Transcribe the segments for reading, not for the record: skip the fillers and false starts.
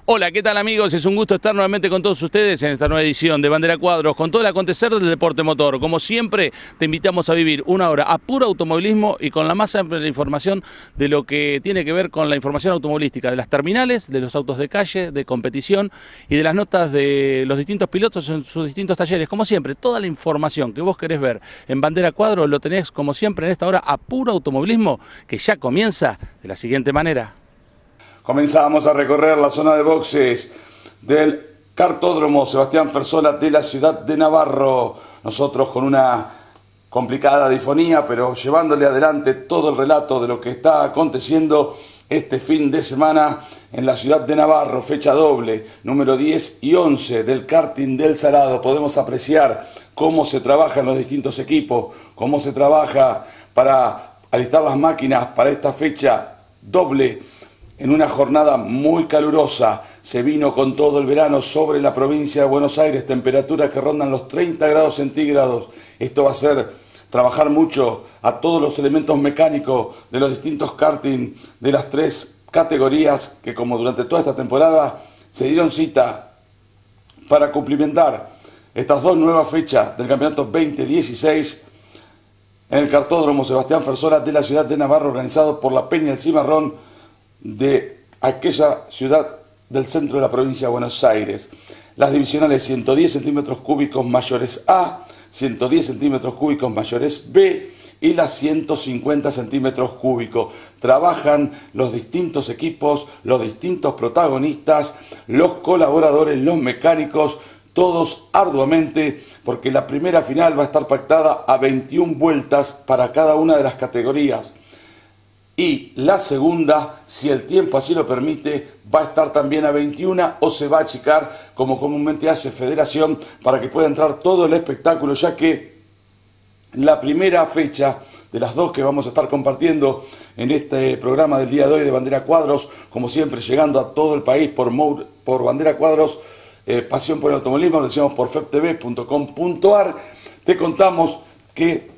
Hola, ¿qué tal amigos? Es un gusto estar nuevamente con todos ustedes en esta nueva edición de Bandera Cuadros, con todo el acontecer del deporte motor. Como siempre, te invitamos a vivir una hora a puro automovilismo y con la más amplia información de lo que tiene que ver con la información automovilística, de las terminales, de los autos de calle, de competición y de las notas de los distintos pilotos en sus distintos talleres. Como siempre, toda la información que vos querés ver en Bandera Cuadros lo tenés como siempre en esta hora a puro automovilismo, que ya comienza de la siguiente manera. Comenzamos a recorrer la zona de boxes del Kartódromo Sebastián Fersola de la ciudad de Navarro. Nosotros con una complicada difonía, pero llevándole adelante todo el relato de lo que está aconteciendo este fin de semana en la ciudad de Navarro. Fecha doble, número 10 y 11 del karting del Salado. Podemos apreciar cómo se trabaja en los distintos equipos, cómo se trabaja para alistar las máquinas para esta fecha doble. En una jornada muy calurosa, se vino con todo el verano sobre la provincia de Buenos Aires, temperaturas que rondan los 30 grados centígrados. Esto va a hacer trabajar mucho a todos los elementos mecánicos de los distintos karting de las tres categorías que, como durante toda esta temporada, se dieron cita para cumplimentar estas dos nuevas fechas del campeonato 2016 en el Kartódromo Sebastián Fersola de la ciudad de Navarro, organizado por la Peña del Cimarrón de aquella ciudad del centro de la provincia de Buenos Aires. Las divisionales 110 centímetros cúbicos mayores A, 110 centímetros cúbicos mayores B y las 150 centímetros cúbicos. Trabajan los distintos equipos, los distintos protagonistas, los colaboradores, los mecánicos, todos arduamente, porque la primera final va a estar pactada a 21 vueltas para cada una de las categorías. Y la segunda, si el tiempo así lo permite, va a estar también a 21 o se va a achicar como comúnmente hace Federación para que pueda entrar todo el espectáculo, ya que la primera fecha de las dos que vamos a estar compartiendo en este programa del día de hoy de Bandera Cuadros, como siempre llegando a todo el país por Bandera Cuadros, pasión por el automovilismo, lo decíamos por feptv.com.ar, te contamos que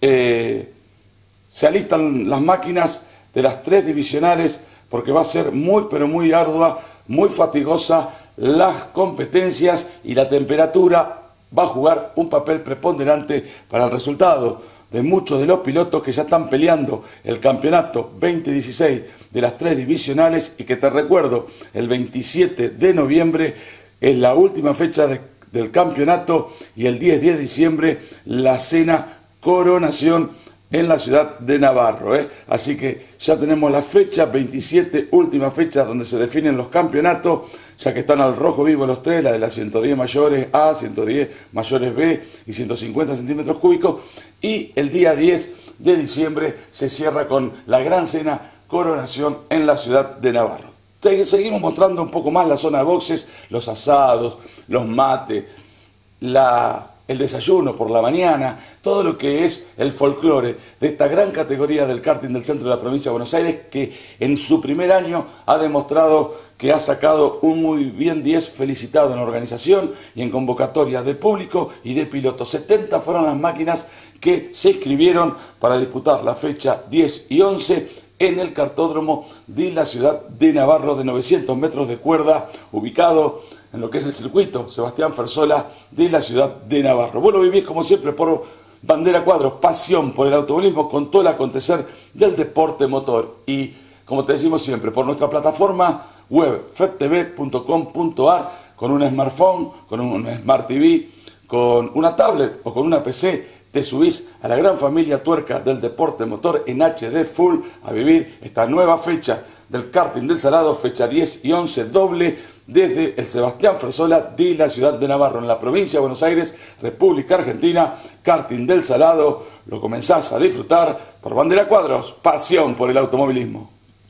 se alistan las máquinas de las tres divisionales porque va a ser muy pero muy ardua, muy fatigosa las competencias y la temperatura va a jugar un papel preponderante para el resultado de muchos de los pilotos que ya están peleando el campeonato 2016 de las tres divisionales y que te recuerdo, el 27 de noviembre es la última fecha del campeonato y el 10 de diciembre la cena coronación en la ciudad de Navarro, Así que ya tenemos la fecha, 27, última fecha donde se definen los campeonatos, ya que están al rojo vivo los tres, la de las 110 mayores A, 110 mayores B y 150 centímetros cúbicos, y el día 10 de diciembre se cierra con la gran cena coronación en la ciudad de Navarro. Seguimos mostrando un poco más la zona de boxes, los asados, los mates, el desayuno por la mañana, todo lo que es el folclore de esta gran categoría del karting del centro de la provincia de Buenos Aires, que en su primer año ha demostrado que ha sacado un muy bien 10, felicitado en organización y en convocatoria de público y de pilotos. 70 fueron las máquinas que se inscribieron para disputar la fecha 10 y 11 en el Kartódromo de la ciudad de Navarro, de 900 metros de cuerda, ubicado en lo que es el circuito Sebastián Fersola de la ciudad de Navarro. Vos lo vivís como siempre por Bandera Cuadros, pasión por el automovilismo con todo el acontecer del deporte motor. Y como te decimos siempre, por nuestra plataforma web feptv.com.ar, con un smartphone, con un Smart TV, con una tablet o con una PC, te subís a la gran familia tuerca del deporte motor en HD Full a vivir esta nueva fecha del karting del Salado, fecha 10 y 11 doble, desde el Sebastián Fersola de la ciudad de Navarro, en la provincia de Buenos Aires, República Argentina. Karting del Salado, lo comenzás a disfrutar por Bandera Cuadros, pasión por el automovilismo.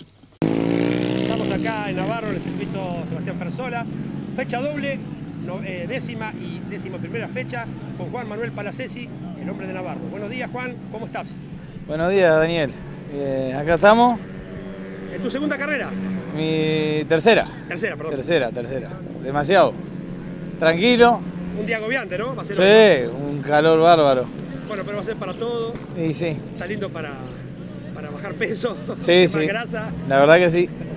Estamos acá en Navarro, en el circuito Sebastián Fersola, fecha doble, décima y décima primera fecha, con Juan Manuel Palacesi, el hombre de Navarro. Buenos días, Juan, ¿cómo estás? Buenos días, Daniel. Acá estamos. ¿En tu segunda carrera? Mi tercera. Tercera, perdón. Tercera. Demasiado. Tranquilo. Un día agobiante, ¿no? Va a ser sí, un calor bárbaro. Bueno, pero va a ser para todo. Y sí. Está lindo para bajar peso, sí, para sí. grasa. La verdad que sí. Así que bueno,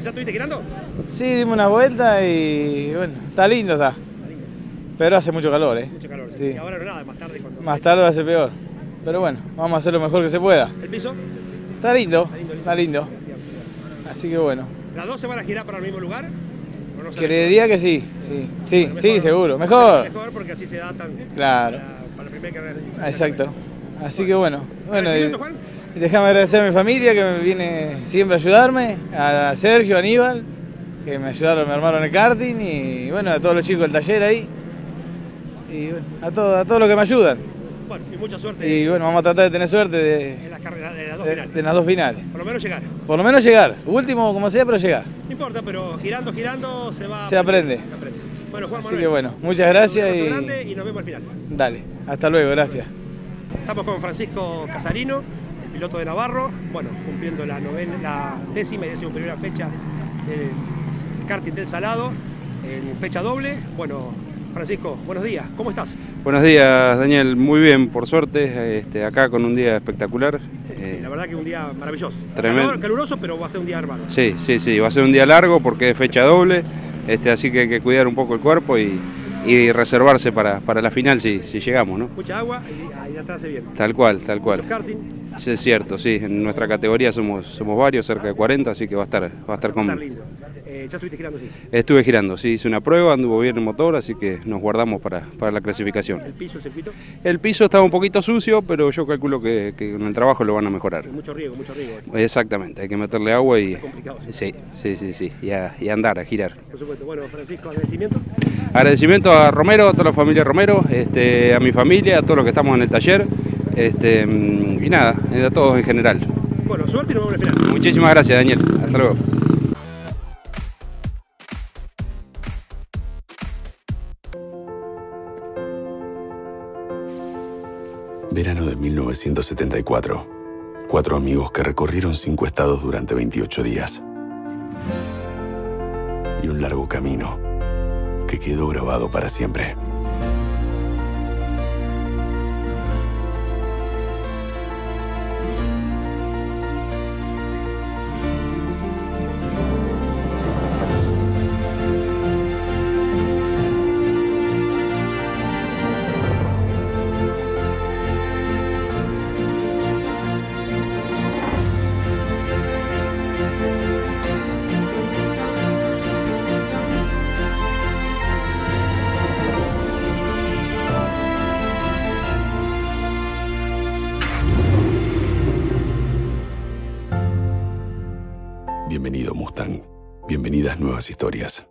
¿Ya estuviste girando? Sí, dimos una vuelta y bueno, está lindo está. Pero hace mucho calor, Mucho calor. Sí. Y ahora no nada, más tarde cuando... Más tarde hace peor. Pero bueno, vamos a hacer lo mejor que se pueda. ¿El piso? Está lindo, está lindo. Así que bueno. ¿Las dos se van a girar para el mismo lugar? ¿O no se Creería que sí, sí, Bueno, sí, mejor, seguro. Mejor. Mejor porque así se da tan... Claro. Para la primera carrera. Exacto. Así que bueno. ¿Agradecimiento, Juan? Y déjame agradecer a mi familia que me viene siempre a ayudarme, a Sergio, a Aníbal, que me ayudaron, me armaron el karting, y bueno, a todos los chicos del taller ahí, y bueno, a todos los que me ayudan. Bueno, y mucha suerte. Y bueno, vamos a tratar de tener suerte en las carreras, de las dos finales. de las dos finales. Por lo menos llegar. Por lo menos llegar, último como sea, pero llegar. No importa, pero girando se aprende. Bueno, Juan Así Manuel, que bueno, muchas gracias un abrazo grande y nos vemos al final. Dale, hasta luego, gracias. Estamos con Francisco Casarino, el piloto de Navarro, bueno, cumpliendo la 10ª y 11ª fecha del karting del Salado, en fecha doble. Bueno, Francisco, buenos días, ¿cómo estás? Buenos días, Daniel, muy bien, por suerte, acá con un día espectacular. Sí, la verdad que un día maravilloso. Tremendo. Caluroso, pero va a ser un día armado. Sí, va a ser un día largo porque es fecha doble, así que hay que cuidar un poco el cuerpo y reservarse para la final si llegamos, ¿no? Mucha agua y ahí atrás se viene. Tal cual. Mucho karting. Sí, es cierto, sí, en nuestra categoría somos varios, cerca de 40, así que va a estar cómodo. Lindo. ¿Ya estuviste girando? Sí. Estuve girando, sí, hice una prueba, anduvo bien el motor, así que nos guardamos para la clasificación. ¿El piso, el circuito? El piso estaba un poquito sucio, pero yo calculo que con el trabajo lo van a mejorar. Mucho riego. Exactamente, hay que meterle agua y... Es complicado. Sí, y a andar, a girar. Por supuesto. Bueno, Francisco, agradecimiento. Agradecimiento a Romero, a toda la familia Romero, a mi familia, a todos los que estamos en el taller, y nada, a todos en general. Bueno, suerte y nos vemos en el final. Muchísimas gracias, Daniel. Hasta luego. Verano de 1974. 4 amigos que recorrieron 5 estados durante 28 días. Y un largo camino que quedó grabado para siempre. Bienvenido, Mustang. Bienvenidas nuevas historias.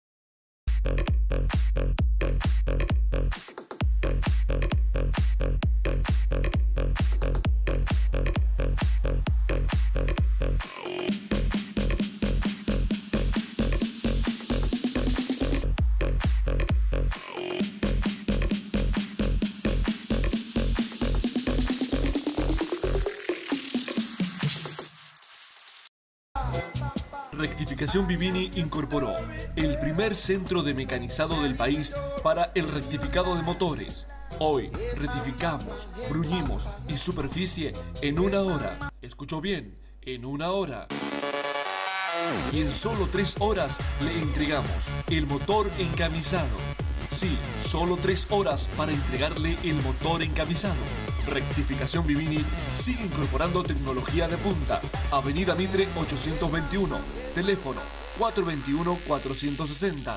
Rectificación Vivini incorporó el primer centro de mecanizado del país para el rectificado de motores. Hoy rectificamos, bruñimos y superficie en 1 hora. ¿Escuchó bien? En 1 hora. Y en solo 3 horas le entregamos el motor encamisado. Sí, solo 3 horas para entregarle el motor encamisado. Rectificación Vivini sigue incorporando tecnología de punta. Avenida Mitre 821. Teléfono 421-460.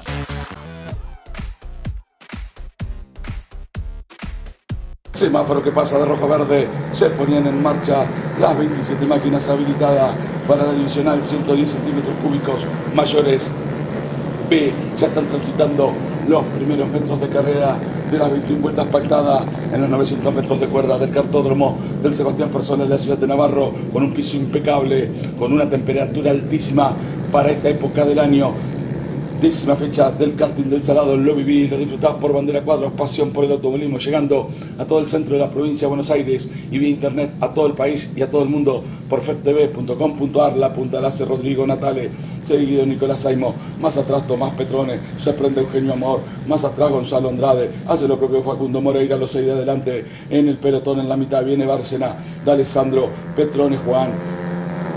Semáforo que pasa de rojo a verde, se ponían en marcha las 27 máquinas habilitadas para la divisional 110 centímetros cúbicos mayores B. Ya están transitando los primeros metros de carrera de las 21 vueltas pactadas en los 900 metros de cuerda del cartódromo del Sebastián Fersola en la ciudad de Navarro, con un piso impecable, con una temperatura altísima para esta época del año. 10ª fecha del karting del Salado, lo viví, lo disfrutás por Bandera Cuadros, pasión por el automovilismo, llegando a todo el centro de la provincia de Buenos Aires y vía internet a todo el país y a todo el mundo por fertv.com.ar, La Punta Lace, Rodrigo Natale, seguido Nicolás Saimo, más atrás Tomás Petrone, se prende Eugenio Amor, más atrás Gonzalo Andrade, hace lo propio Facundo Moreira, los 6 de adelante, en el pelotón en la mitad viene Bárcena, de Alessandro, Petrone Juan,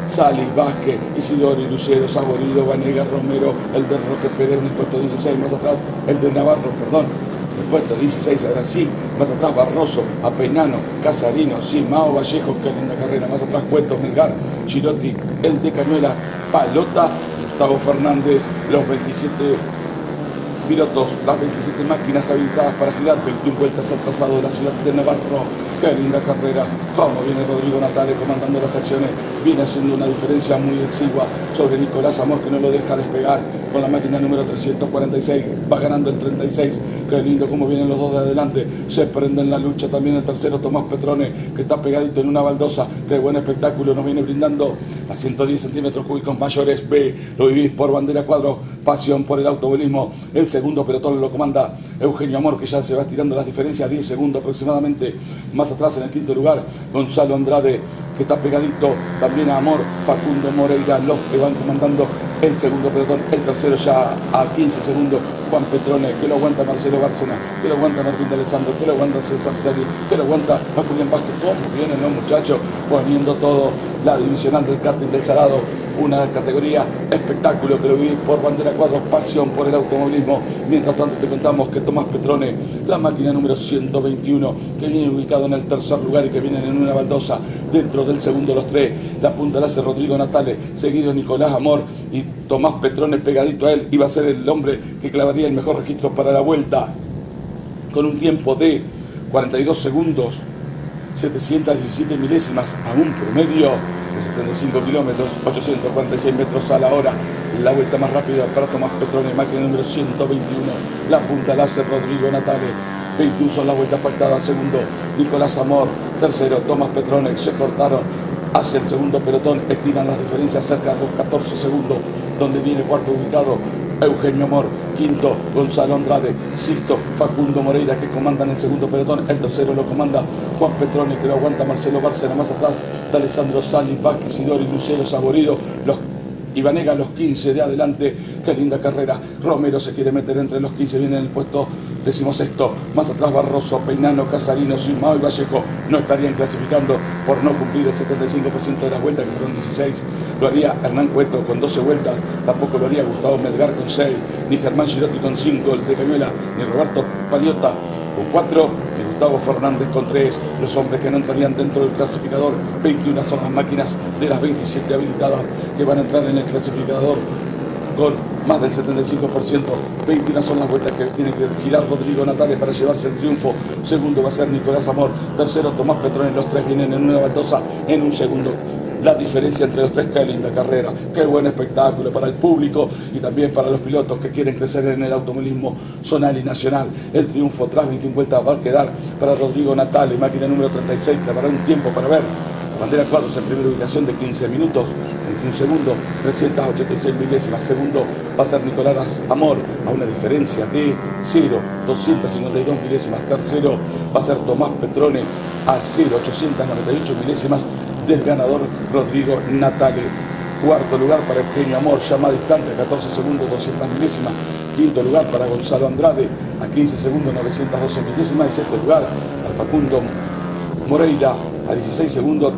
Sali, Vázquez, Isidori, Lucero, Saborido, Vanega, Romero, el de Roque Pérez en el puesto 16, más atrás el de Navarro, perdón, el puesto 16, ahora sí, más atrás Barroso, Apeinano, Casarino, sí, Mao Vallejo, qué linda carrera, más atrás Cueto, Melgar, Girotti, el de Cañuela, Palota, Gustavo Fernández, los 27 pilotos, las 27 máquinas habilitadas para girar, 21 vueltas al trazado de la ciudad de Navarro. Qué linda carrera, cómo viene Rodrigo Natale comandando las acciones, viene haciendo una diferencia muy exigua sobre Nicolás Amor, que no lo deja despegar con la máquina número 346, va ganando el 36, qué lindo cómo vienen los dos de adelante, se prende en la lucha también el tercero Tomás Petrone, que está pegadito en una baldosa, qué buen espectáculo nos viene brindando a 110 centímetros cúbicos mayores B, lo vivís por Bandera Cuadros, pasión por el automovilismo, el segundo pelotón lo comanda Eugenio Amor, que ya se va estirando las diferencias, 10 segundos aproximadamente, más atrás en el quinto lugar, Gonzalo Andrade, que está pegadito también a Amor, Facundo Moreira, los que van comandando el segundo pelotón, el tercero ya a 15 segundos, Juan Petrone, que lo aguanta Marcelo Bárcena, que lo aguanta Martín de Alessandro, que lo aguanta César Celi, que lo aguanta a Julián Vázquez, cómo vienen los muchachos poniendo todo, la divisional del karting del Salado, una categoría espectáculo que lo viví por Bandera Cuadros, pasión por el automovilismo. Mientras tanto te contamos que Tomás Petrone, la máquina número 121, que viene ubicado en el tercer lugar y que vienen en una baldosa, dentro del segundo los tres, la punta la hace Rodrigo Natale, seguido Nicolás Amor y Tomás Petrone pegadito a él, iba a ser el hombre que clavaría el mejor registro para la vuelta, con un tiempo de 42 segundos, 717 milésimas a un promedio de 75 kilómetros, 846 metros a la hora. La vuelta más rápida para Tomás Petrone, máquina número 121. La punta la hace Rodrigo Natale. 21 son las vueltas pactadas. Segundo, Nicolás Amor. Tercero, Tomás Petrone. Se cortaron hacia el segundo pelotón. Estiran las diferencias cerca de los 14 segundos, donde viene cuarto ubicado Eugenio Amor, quinto Gonzalo Andrade, sexto Facundo Moreira, que comandan el segundo pelotón, el tercero lo comanda Juan Petrone, que lo aguanta Marcelo Bárcena, más atrás de Alessandro Sali, Vázquez, Isidori, Lucero, Saborido, y Vanega los 15 de adelante, qué linda carrera. Romero se quiere meter entre los 15, viene en el puesto 16º, más atrás Barroso, Peinano, Casarino, Simao y Vallejo no estarían clasificando por no cumplir el 75% de las vueltas, que fueron 16. Lo haría Hernán Cueto con 12 vueltas, tampoco lo haría Gustavo Melgar con 6, ni Germán Girotti con 5, el de Cañuela, ni Roberto Paliota con 4, y Gustavo Fernández con 3, los hombres que no entrarían dentro del clasificador. 21 son las máquinas de las 27 habilitadas que van a entrar en el clasificador con más del 75%. 21 son las vueltas que tiene que girar Rodrigo Natale para llevarse el triunfo. Segundo va a ser Nicolás Amor, tercero Tomás Petrone, los tres vienen en una baldosa en un segundo. La diferencia entre los tres, qué linda carrera, qué buen espectáculo para el público y también para los pilotos que quieren crecer en el automovilismo zonal y nacional. El triunfo tras 21 vueltas va a quedar para Rodrigo Natale, máquina número 36, clavará un tiempo para ver. Bandera Cuadros en primera ubicación de 15 minutos, 21 segundos, 386 milésimas. Segundo va a ser Nicolás Amor a una diferencia de 0, 252 milésimas. Tercero va a ser Tomás Petrone a 0, 898 milésimas del ganador Rodrigo Natale. Cuarto lugar para Eugenio Amor, ya más distante, a 14 segundos, 200 milésimas. Quinto lugar para Gonzalo Andrade, a 15 segundos, 912 milésimas. Y sexto lugar para Facundo Moreira, a 16 segundos,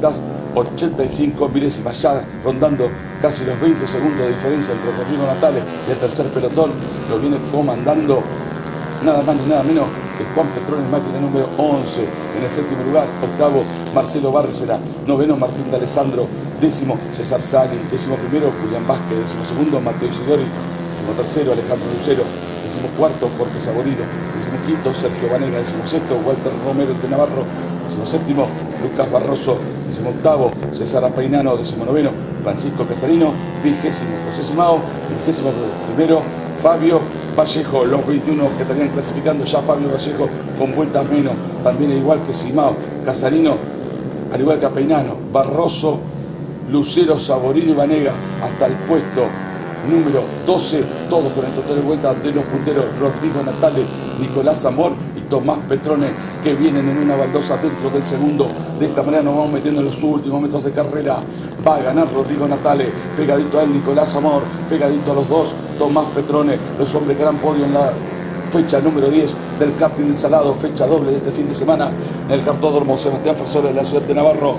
385 milésimas, ya rondando casi los 20 segundos de diferencia entre Rodrigo Natale y el tercer pelotón. Lo viene comandando nada más ni nada menos que Juan Petrone, máquina número 11. En el séptimo lugar, octavo Marcelo Bárcena, noveno Martín de Alessandro, décimo César Sali, décimo primero Julián Vázquez, décimo segundo Mateo Isidori, décimo tercero Alejandro Lucero, décimo cuarto Jorge Saborido, décimo quinto Sergio Vanega, décimo sexto Walter Romero de Navarro, décimo séptimo Lucas Barroso, décimo octavo César Apeinano, décimo noveno Francisco Casarino, vigésimo José Simao, vigésimo primero Fabio Vallejo. Los 21 que estarían clasificando ya Fabio Vallejo con vueltas menos, también igual que Simao, Casarino, al igual que Apeinano, Barroso, Lucero, Saborido y Vanega hasta el puesto número 12, todos con el total de vueltas de los punteros Rodrigo Natale, Nicolás Amor y Tomás Petrone, que vienen en una baldosa dentro del segundo. De esta manera nos vamos metiendo en los últimos metros de carrera. Va a ganar Rodrigo Natale, pegadito a él Nicolás Amor, pegadito a los dos Tomás Petrone, los hombres que harán podio en la fecha número 10 del karting del Salado, fecha doble de este fin de semana en el Cartódromo Sebastián Fersola de la ciudad de Navarro.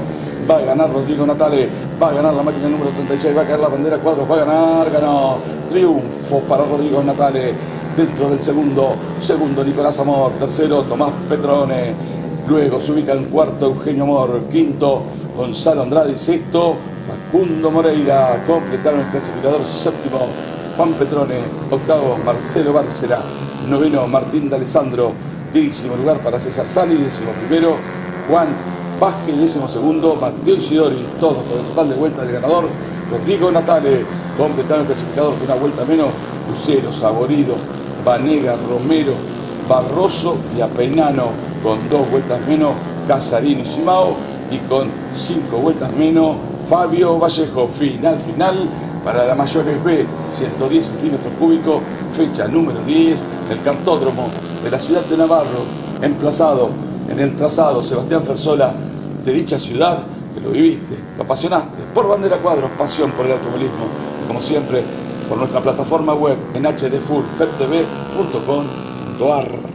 va a ganar Rodrigo Natale, va a ganar la máquina número 36, va a caer la bandera cuadros, va a ganar, ganó. Triunfo para Rodrigo Natale. Dentro del segundo Nicolás Amor, tercero Tomás Petrone, luego se ubica en cuarto Eugenio Amor, quinto Gonzalo Andrade y sexto Facundo Moreira. Completaron el clasificador séptimo Juan Petrone, octavo Marcelo Bárcela, noveno Martín D'Alessandro, décimo lugar para César Sali, décimo primero Juan Vázquez, décimo segundo Mateo Isidori, todos con el total de vueltas del ganador Rodrigo Natale. Completaron el clasificador con una vuelta menos Lucero, Saborido, Vanega, Romero, Barroso y Apeinano, con 2 vueltas menos Casarín y Simao, y con 5 vueltas menos Fabio Vallejo. Final para la mayores B, 110 centímetros cúbicos, fecha número 10, el cartódromo de la ciudad de Navarro, emplazado en el trazado Sebastián Fersola de dicha ciudad, que lo viviste, lo apasionaste, por Bandera Cuadros, pasión por el automovilismo, y como siempre, por nuestra plataforma web en hdfullfebtv.com.ar.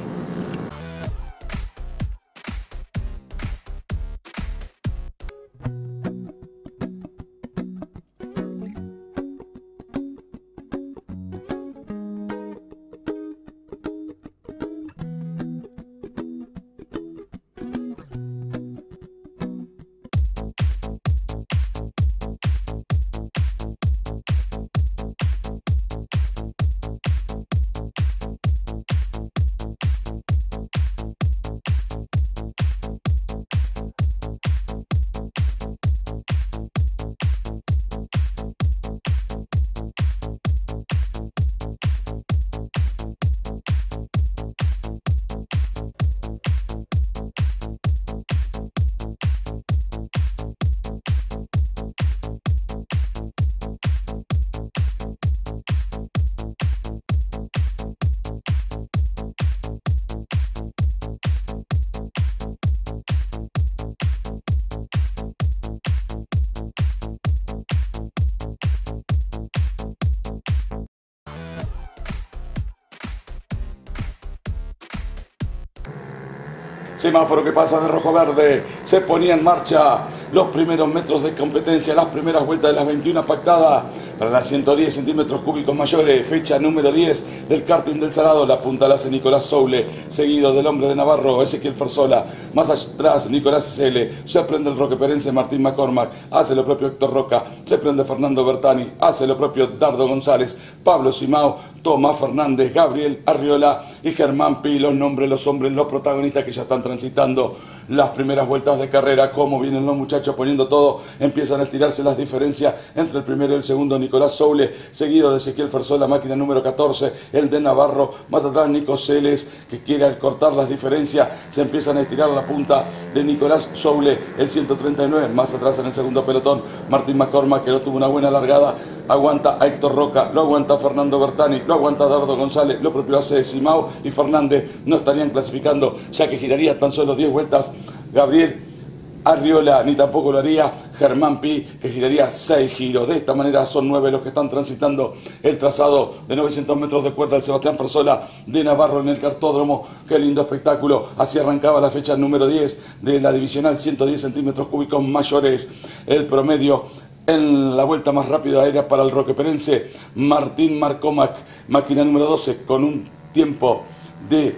Semáforo que pasa de rojo a verde, se ponía en marcha los primeros metros de competencia, las primeras vueltas de las 21 pactadas para las 110 centímetros cúbicos mayores, fecha número 10 del karting del Salado. La punta la hace Nicolás Soule, seguido del hombre de Navarro, Ezequiel Fersola, más atrás Nicolás SL, se prende el roqueperense Martín McCormack, hace lo propio Héctor Roca, se prende Fernando Bertani, hace lo propio Dardo González, Pablo Simao, Tomás Fernández, Gabriel Arriola y Germán Pi, los nombres, los hombres, los protagonistas que ya están transitando las primeras vueltas de carrera. Cómo vienen los muchachos poniendo todo, empiezan a estirarse las diferencias entre el primero y el segundo Nicolás Soule, seguido de Ezequiel Fersola, máquina número 14, el de Navarro, más atrás Nico Celes, que quiere cortar las diferencias, se empiezan a estirar la punta de Nicolás Soule, el 139, más atrás en el segundo pelotón, Martín McCormack, que no tuvo una buena largada, aguanta a Héctor Roca, lo aguanta Fernando Bertani, lo aguanta Dardo González, lo propio hace Simao y Fernández, no estarían clasificando, ya que giraría tan solo 10 vueltas Gabriel Arriola, ni tampoco lo haría Germán Pi, que giraría 6 giros. De esta manera son 9 los que están transitando el trazado de 900 metros de cuerda del Sebastián Fersola de Navarro en el cartódromo. Qué lindo espectáculo. Así arrancaba la fecha número 10 de la divisional, 110 centímetros cúbicos mayores. El promedio en la vuelta más rápida aérea para el roqueperense Martín Marcomac, máquina número 12, con un tiempo de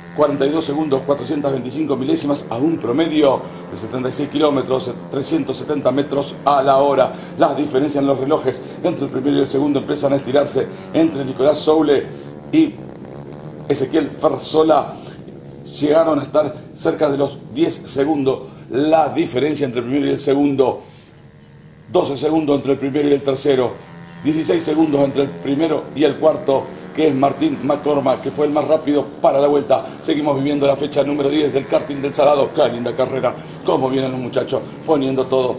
42 segundos, 425 milésimas a un promedio de 76 kilómetros, 370 metros a la hora. Las diferencias en los relojes entre el primero y el segundo empiezan a estirarse entre Nicolás Soule y Ezequiel Fersola. Llegaron a estar cerca de los 10 segundos. La diferencia entre el primero y el segundo, 12 segundos entre el primero y el tercero, 16 segundos entre el primero y el cuarto, que es Martín McCormack, que fue el más rápido para la vuelta. Seguimos viviendo la fecha número 10 del karting del Salado. Qué linda carrera, cómo vienen los muchachos poniendo todo.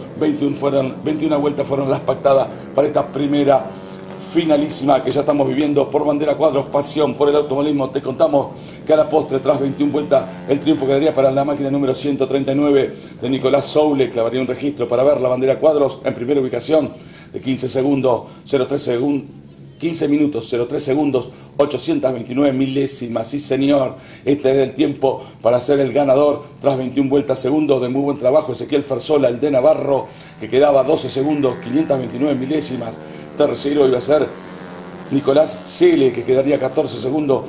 21 vueltas fueron las pactadas para esta primera finalísima que ya estamos viviendo por Bandera Cuadros, pasión por el automovilismo. Te contamos que a la postre, tras 21 vueltas, el triunfo quedaría para la máquina número 139 de Nicolás Soule. Clavaría un registro para ver la Bandera Cuadros en primera ubicación de 15 segundos, 03 segundos. 15 minutos, 03 segundos, 829 milésimas. Sí, señor, este era el tiempo para ser el ganador tras 21 vueltas segundos de muy buen trabajo. Ezequiel Fersola, el de Navarro, que quedaba 12 segundos, 529 milésimas. Tercero iba a ser Nicolás Cele, que quedaría 14 segundos,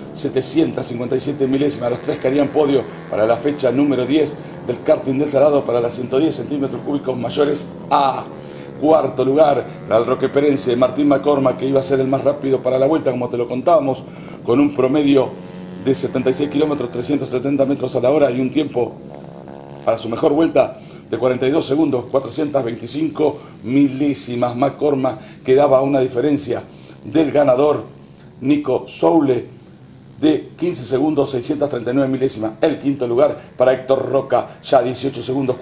757 milésimas. Los tres que harían podio para la fecha número 10 del karting del Salado para las 110 centímetros cúbicos mayores A. Cuarto lugar para el roqueperense Martín McCormack, que iba a ser el más rápido para la vuelta, como te lo contábamos, con un promedio de 76 kilómetros, 370 metros a la hora y un tiempo para su mejor vuelta de 42 segundos, 425 milésimas. McCormack, que daba una diferencia del ganador Nico Soule de 15 segundos, 639 milésimas. El quinto lugar para Héctor Roca, ya 18 segundos,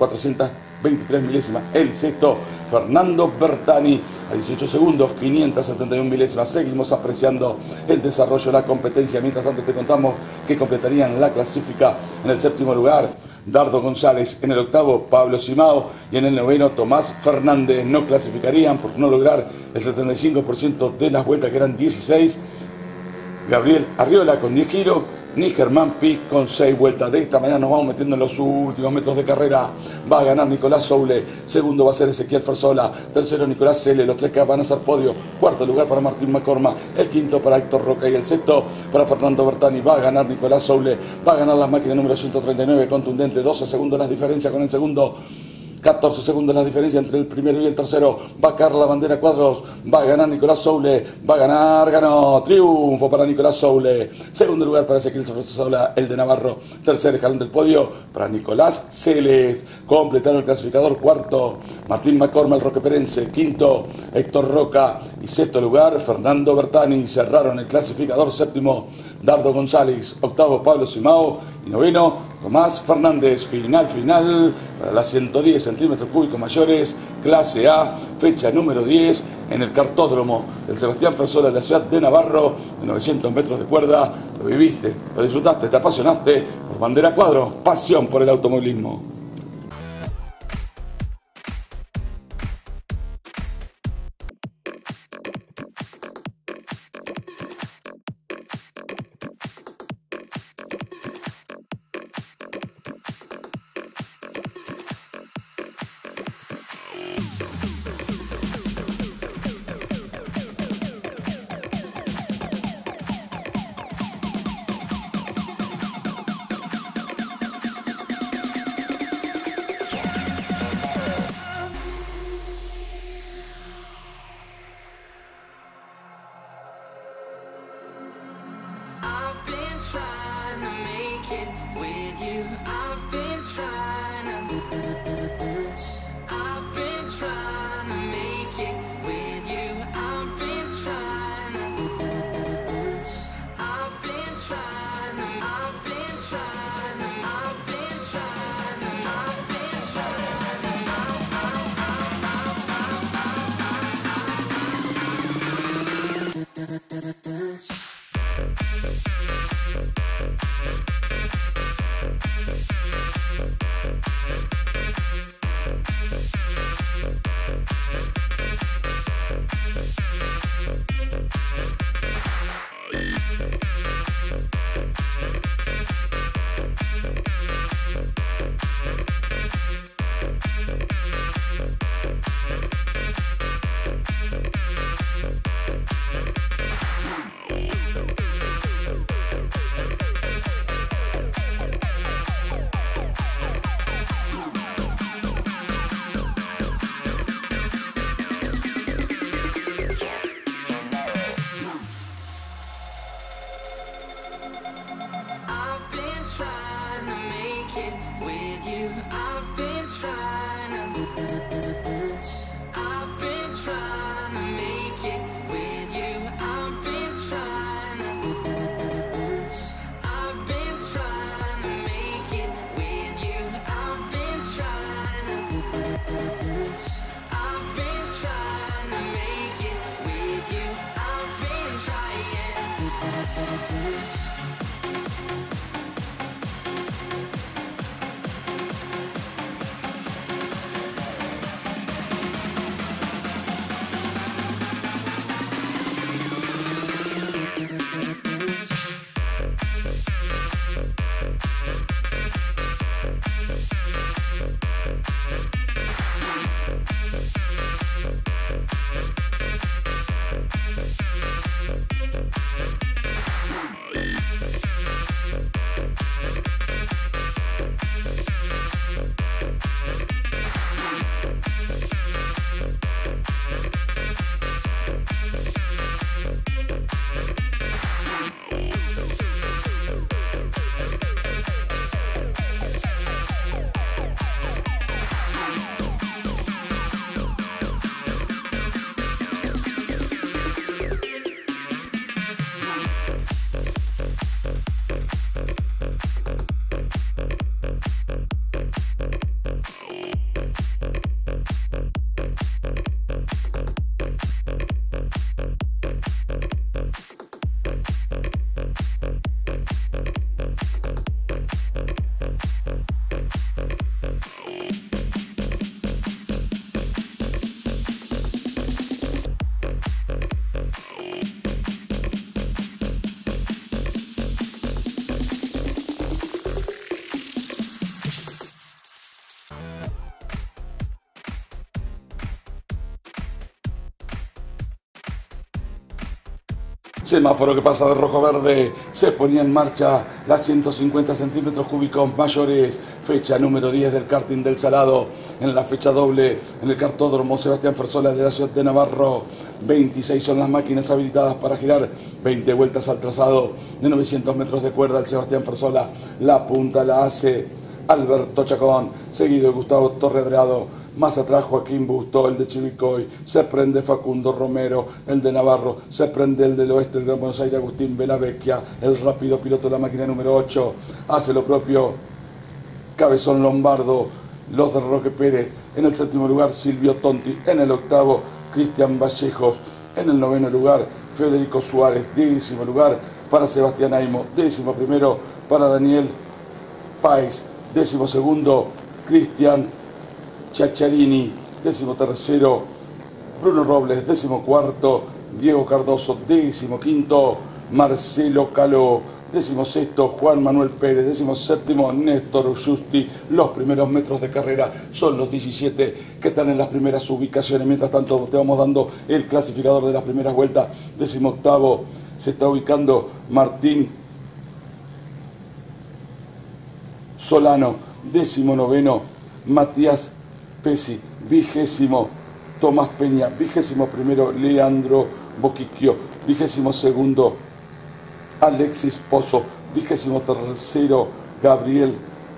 423 milésimas. El sexto, Fernando Bertani, a 18 segundos, 571 milésimas. Seguimos apreciando el desarrollo de la competencia. Mientras tanto te contamos que completarían la clasifica en el séptimo lugar Dardo González, en el octavo Pablo Simao y en el noveno Tomás Fernández. No clasificarían por no lograr el 75% de las vueltas, que eran 16, Gabriel Arriola con 10 giros, ni Germán Pi con 6 vueltas. De esta manera nos vamos metiendo en los últimos metros de carrera. Va a ganar Nicolás Soule, segundo va a ser Ezequiel Fersola, tercero Nicolás Cele, los tres que van a hacer podio, cuarto lugar para Martín McCormack, el quinto para Héctor Roca y el sexto para Fernando Bertani. Va a ganar Nicolás Soule, va a ganar la máquina número 139, contundente, 12 segundos las diferencias con el segundo, 14 segundos la diferencia entre el primero y el tercero. Va a caer la bandera a cuadros. Va a ganar Nicolás Soule. Va a ganar, ganó. Triunfo para Nicolás Soule. Segundo lugar para Ezequiel Fersola, el de Navarro. Tercer escalón del podio para Nicolás Celes. Completaron el clasificador. Cuarto, Martín McCormack, el roqueperense. Quinto, Héctor Roca. Y sexto lugar, Fernando Bertani. Cerraron el clasificador. Séptimo, Dardo González. Octavo, Pablo Simao. Y noveno, Tomás Fernández. Final para las 110 centímetros cúbicos mayores, clase A, fecha número 10, en el cartódromo del Sebastián Fersola de la ciudad de Navarro, de 900 metros de cuerda. Lo viviste, lo disfrutaste, te apasionaste por Bandera Cuadros, pasión por el automovilismo. Semáforo que pasa de rojo a verde, se ponía en marcha las 150 centímetros cúbicos mayores, fecha número 10 del karting del Salado, en la fecha doble, en el cartódromo Sebastián Fersola de la ciudad de Navarro. 26 son las máquinas habilitadas para girar, 20 vueltas al trazado de 900 metros de cuerda. El Sebastián Fersola, la punta la hace Alberto Chacón, seguido de Gustavo Torredrado. Más atrás Joaquín Busto, el de Chivilcoy, se prende Facundo Romero, el de Navarro, se prende el del oeste del Gran Buenos Aires, Agustín Velavecchia, el rápido piloto de la máquina número 8, hace lo propio Cabezón Lombardo, los de Roque Pérez, en el séptimo lugar Silvio Tonti, en el octavo Cristian Vallejos, en el noveno lugar Federico Suárez, décimo lugar para Sebastián Aimo, décimo primero para Daniel Páez, décimo segundo Cristian Chacharini, décimo tercero Bruno Robles, décimo cuarto Diego Cardoso, décimo quinto Marcelo Caló, décimo sexto Juan Manuel Pérez, décimo séptimo Néstor Justi. Los primeros metros de carrera son los 17 que están en las primeras ubicaciones. Mientras tanto te vamos dando el clasificador de las primeras vueltas. Décimo octavo se está ubicando Martín Solano, décimo noveno Matías Pesi, vigésimo Tomás Peña, vigésimo primero Leandro Boquiquio, vigésimo segundo Alexis Pozo, vigésimo tercero Gabriel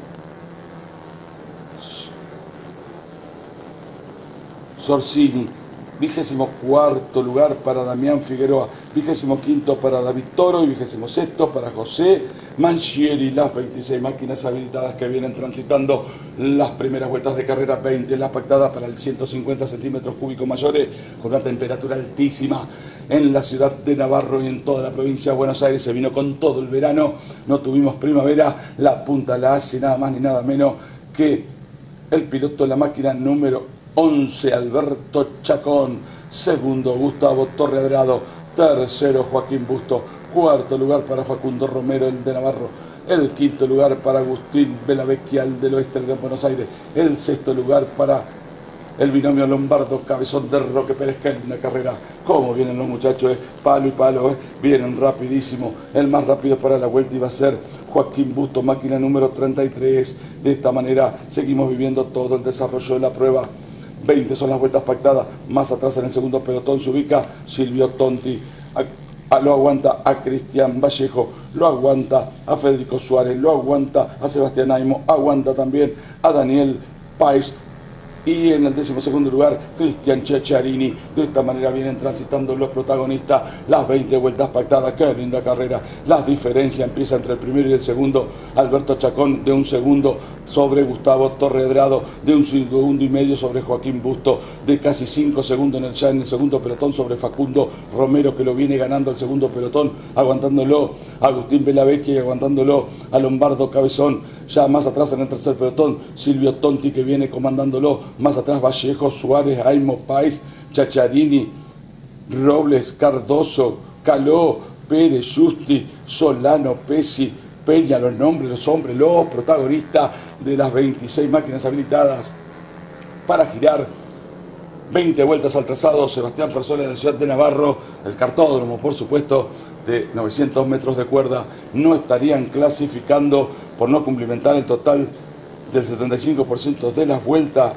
Sorsini, vigésimo cuarto lugar para Damián Figueroa, vigésimo quinto para David Toro y vigésimo sexto para José Manchieri. Las 26 máquinas habilitadas que vienen transitando las primeras vueltas de carrera, 20 la pactada para el 150 centímetros cúbicos mayores, con una temperatura altísima en la ciudad de Navarro y en toda la provincia de Buenos Aires. Se vino con todo el verano, no tuvimos primavera. La punta la hace nada más ni nada menos que el piloto de la máquina número 11, Alberto Chacón, segundo Gustavo Torredrado, tercero Joaquín Busto, cuarto lugar para Facundo Romero, el de Navarro, el quinto lugar para Agustín Velavecchia, el del oeste del Gran Buenos Aires, el sexto lugar para el binomio Lombardo Cabezón de Roque Pérez. Que linda carrera, cómo vienen los muchachos, palo y palo, vienen rapidísimo. El más rápido para la vuelta iba a ser Joaquín Busto, máquina número 33. De esta manera seguimos viviendo todo el desarrollo de la prueba. 20 son las vueltas pactadas. Más atrás en el segundo pelotón se ubica Silvio Tonti. Lo aguanta a Cristian Vallejo, lo aguanta a Federico Suárez, lo aguanta a Sebastián Aimo, aguanta también a Daniel Páez. Y en el 12º lugar, Cristian Chacharini. De esta manera vienen transitando los protagonistas las 20 vueltas pactadas. Qué linda carrera. Las diferencias empiezan entre el primero y el segundo. Alberto Chacón de un segundo sobre Gustavo Torredrado, de un segundo y medio sobre Joaquín Busto, de casi 5 segundos ya en el segundo pelotón sobre Facundo Romero, que lo viene ganando el segundo pelotón, aguantándolo a Agustín Velavecchia y aguantándolo a Lombardo Cabezón. Ya más atrás en el tercer pelotón, Silvio Tonti, que viene comandándolo. Más atrás Vallejo, Suárez, Aimo, Páez, Chacharini, Robles, Cardoso, Caló, Pérez, Justi, Solano, Pesi, Peña, los nombres, los hombres, los protagonistas de las 26 máquinas habilitadas para girar 20 vueltas al trazado. Sebastián Fersola de la ciudad de Navarro, el cartódromo, por supuesto, de 900 metros de cuerda. No estarían clasificando por no cumplimentar el total del 75% de las vueltas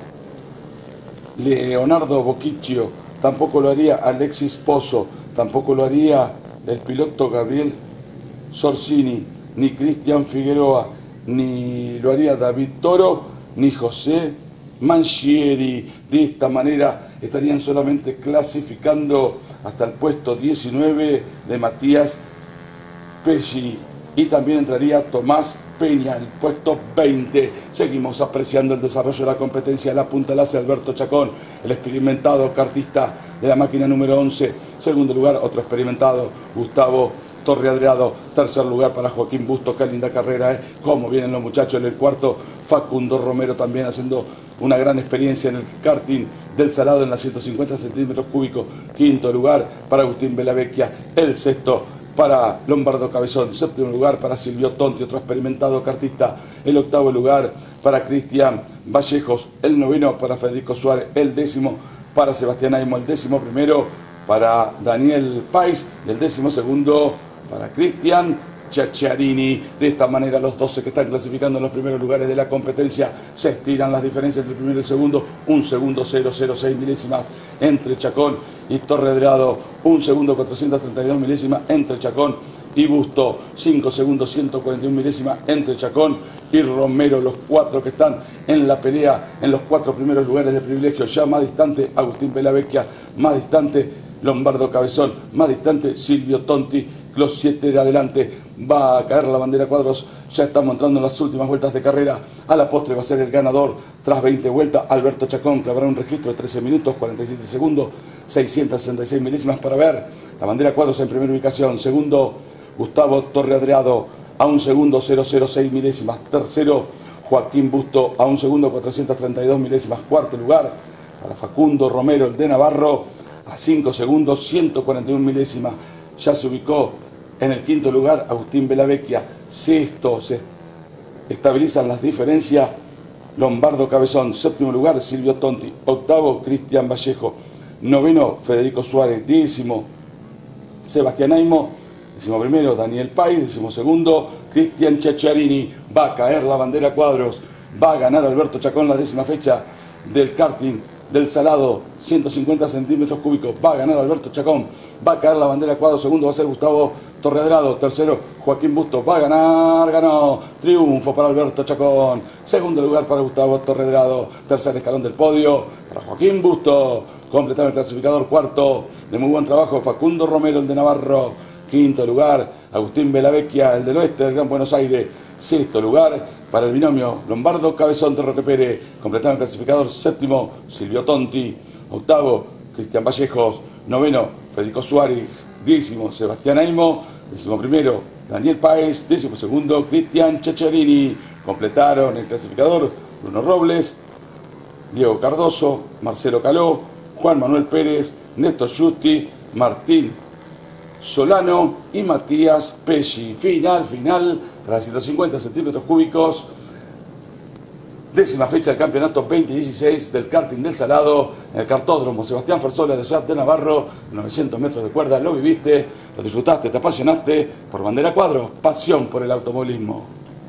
Leonardo Boquiquio, tampoco lo haría Alexis Pozo, tampoco lo haría el piloto Gabriel Sorsini, ni Cristian Figueroa, ni lo haría David Toro, ni José Manchieri. De esta manera estarían solamente clasificando hasta el puesto 19 de Matías Pesci, y también entraría Tomás Peña, el puesto 20. Seguimos apreciando el desarrollo de la competencia. La punta la hace Alberto Chacón, el experimentado kartista de la máquina número 11. Segundo lugar, otro experimentado, Gustavo Torredrado. Tercer lugar para Joaquín Busto. Qué linda carrera, cómo vienen los muchachos. En el cuarto, Facundo Romero, también haciendo una gran experiencia en el karting del Salado en las 150 centímetros cúbicos. Quinto lugar para Agustín Velavecchia. El sexto para Lombardo Cabezón. Séptimo lugar para Silvio Tonti, otro experimentado kartista. El octavo lugar para Cristian Vallejos. El noveno para Federico Suárez. El décimo para Sebastián Aimo. El 11º para Daniel Pais y el 12º para Cristian Ciacciarini. De esta manera los 12 que están clasificando en los primeros lugares de la competencia se estiran las diferencias entre el primero y el segundo. 1 segundo 006 milésimas entre Chacón y Torredrado, 1 segundo 432 milésimas entre Chacón y Busto, 5 segundos 141 milésimas entre Chacón y Romero. Los 4 que están en la pelea en los 4 primeros lugares de privilegio. Ya más distante Agustín Belavecchia, más distante Lombardo Cabezón, más distante Silvio Tonti. Los 7 de adelante. Va a caer la bandera cuadros. Ya estamos entrando en las últimas vueltas de carrera. A la postre va a ser el ganador. Tras 20 vueltas, Alberto Chacón clavará un registro de 13 minutos, 47 segundos, 666 milésimas para ver. La bandera cuadros en primera ubicación. Segundo, Gustavo Torredrado a 1 segundo 006 milésimas. Tercero, Joaquín Busto a 1 segundo 432 milésimas. Cuarto lugar para Facundo Romero, el de Navarro, a 5 segundos 141 milésimas. Ya se ubicó en el 5.º lugar Agustín Belavecchia. Sexto, se estabilizan las diferencias, Lombardo Cabezón. 7.º lugar Silvio Tonti. 8º Cristian Vallejo. 9º Federico Suárez. 10º Sebastián Aimo. 11º Daniel Pais. 12º Cristian Ciacciarini. Va a caer la bandera cuadros. Va a ganar Alberto Chacón la 10ª fecha del karting del Salado, 150 centímetros cúbicos. Va a ganar Alberto Chacón. Va a caer la bandera cuadros. Segundo va a ser Gustavo Torredrado. Tercero, Joaquín Busto. Va a ganar, ganó. Triunfo para Alberto Chacón. Segundo lugar para Gustavo Torredrado. Tercer escalón del podio para Joaquín Busto. Completado el clasificador. Cuarto, de muy buen trabajo, Facundo Romero, el de Navarro. 5.º lugar, Agustín Belavecchia, el del oeste del Gran Buenos Aires. 6.º lugar para el binomio Lombardo Cabezón de Roque Pérez. Completado el clasificador. 7º, Silvio Tonti. 8º, Cristian Vallejos. 9º, Federico Suárez. 10º, Sebastián Aimo. 11º, Daniel Páez. 12º, Cristian Ciacciarini. Completaron el clasificador Bruno Robles, Diego Cardoso, Marcelo Caló, Juan Manuel Pérez, Néstor Justi, Martín Solano y Matías Pesci. Final para 150 centímetros cúbicos. 10ª fecha del campeonato 2016 del karting del Salado en el cartódromo Sebastián Fersola de Ciudad de Navarro. 900 metros de cuerda. Lo viviste, lo disfrutaste, te apasionaste por bandera cuadros. Pasión por el automovilismo.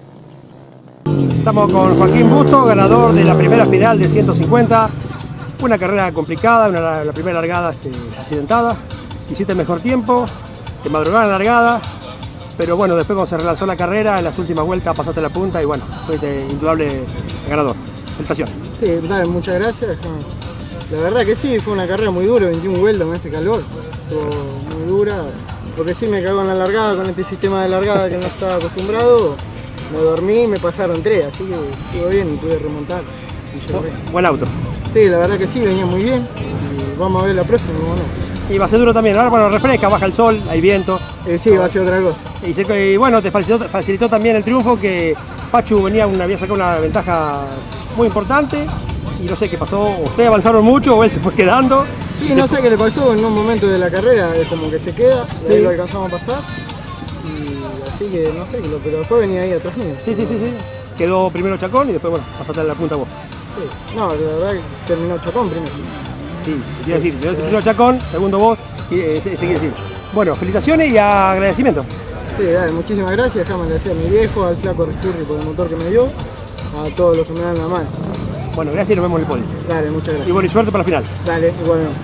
Estamos con Joaquín Busto, ganador de la primera final de 150. Una carrera complicada, la primera largada accidentada. Hiciste el mejor tiempo, te madrugada la largada, pero bueno, después cuando se relanzó la carrera, en las últimas vueltas pasaste la punta y bueno, fuiste indudable ganador. Felicitaciones. Sí, dale, muchas gracias. La verdad que sí, fue una carrera muy dura, 21 vueltas con este calor. Estuvo muy dura, porque sí me cagó en la largada con este sistema de largada que no estaba acostumbrado. Me dormí, me pasaron 3, así que estuvo bien y pude remontar. Buen auto. Sí, la verdad que sí, venía muy bien. Y vamos a ver la próxima, ¿no? Y va a ser duro también, ahora bueno, refresca, baja el sol, hay viento. Sí, va a ser otra cosa. Y bueno, te facilitó también el triunfo, que Pachu había sacado una ventaja muy importante. Y no sé qué pasó, ustedes avanzaron mucho o él se fue quedando. Sí, no sé qué le pasó en un momento de la carrera, es como que se queda, sí. Ahí lo alcanzamos a pasar. Y así que no sé, pero después venía ahí atrás mío. Sí. Quedó primero Chacón y después, bueno, pasaste a la punta vos. Sí. No, la verdad que terminó Chacón primero. Sí, te iba a decir, primero Chacón, segundo vos, quiere decir. Bueno, felicitaciones y agradecimiento. Sí, dale, muchísimas gracias, déjame agradecer a mi viejo, al flaco Resturri por el motor que me dio, a todos los que me dan la mano. Bueno, gracias y nos vemos en el podio. Dale, muchas gracias. Y bueno, y suerte para la final. Dale, igualmente.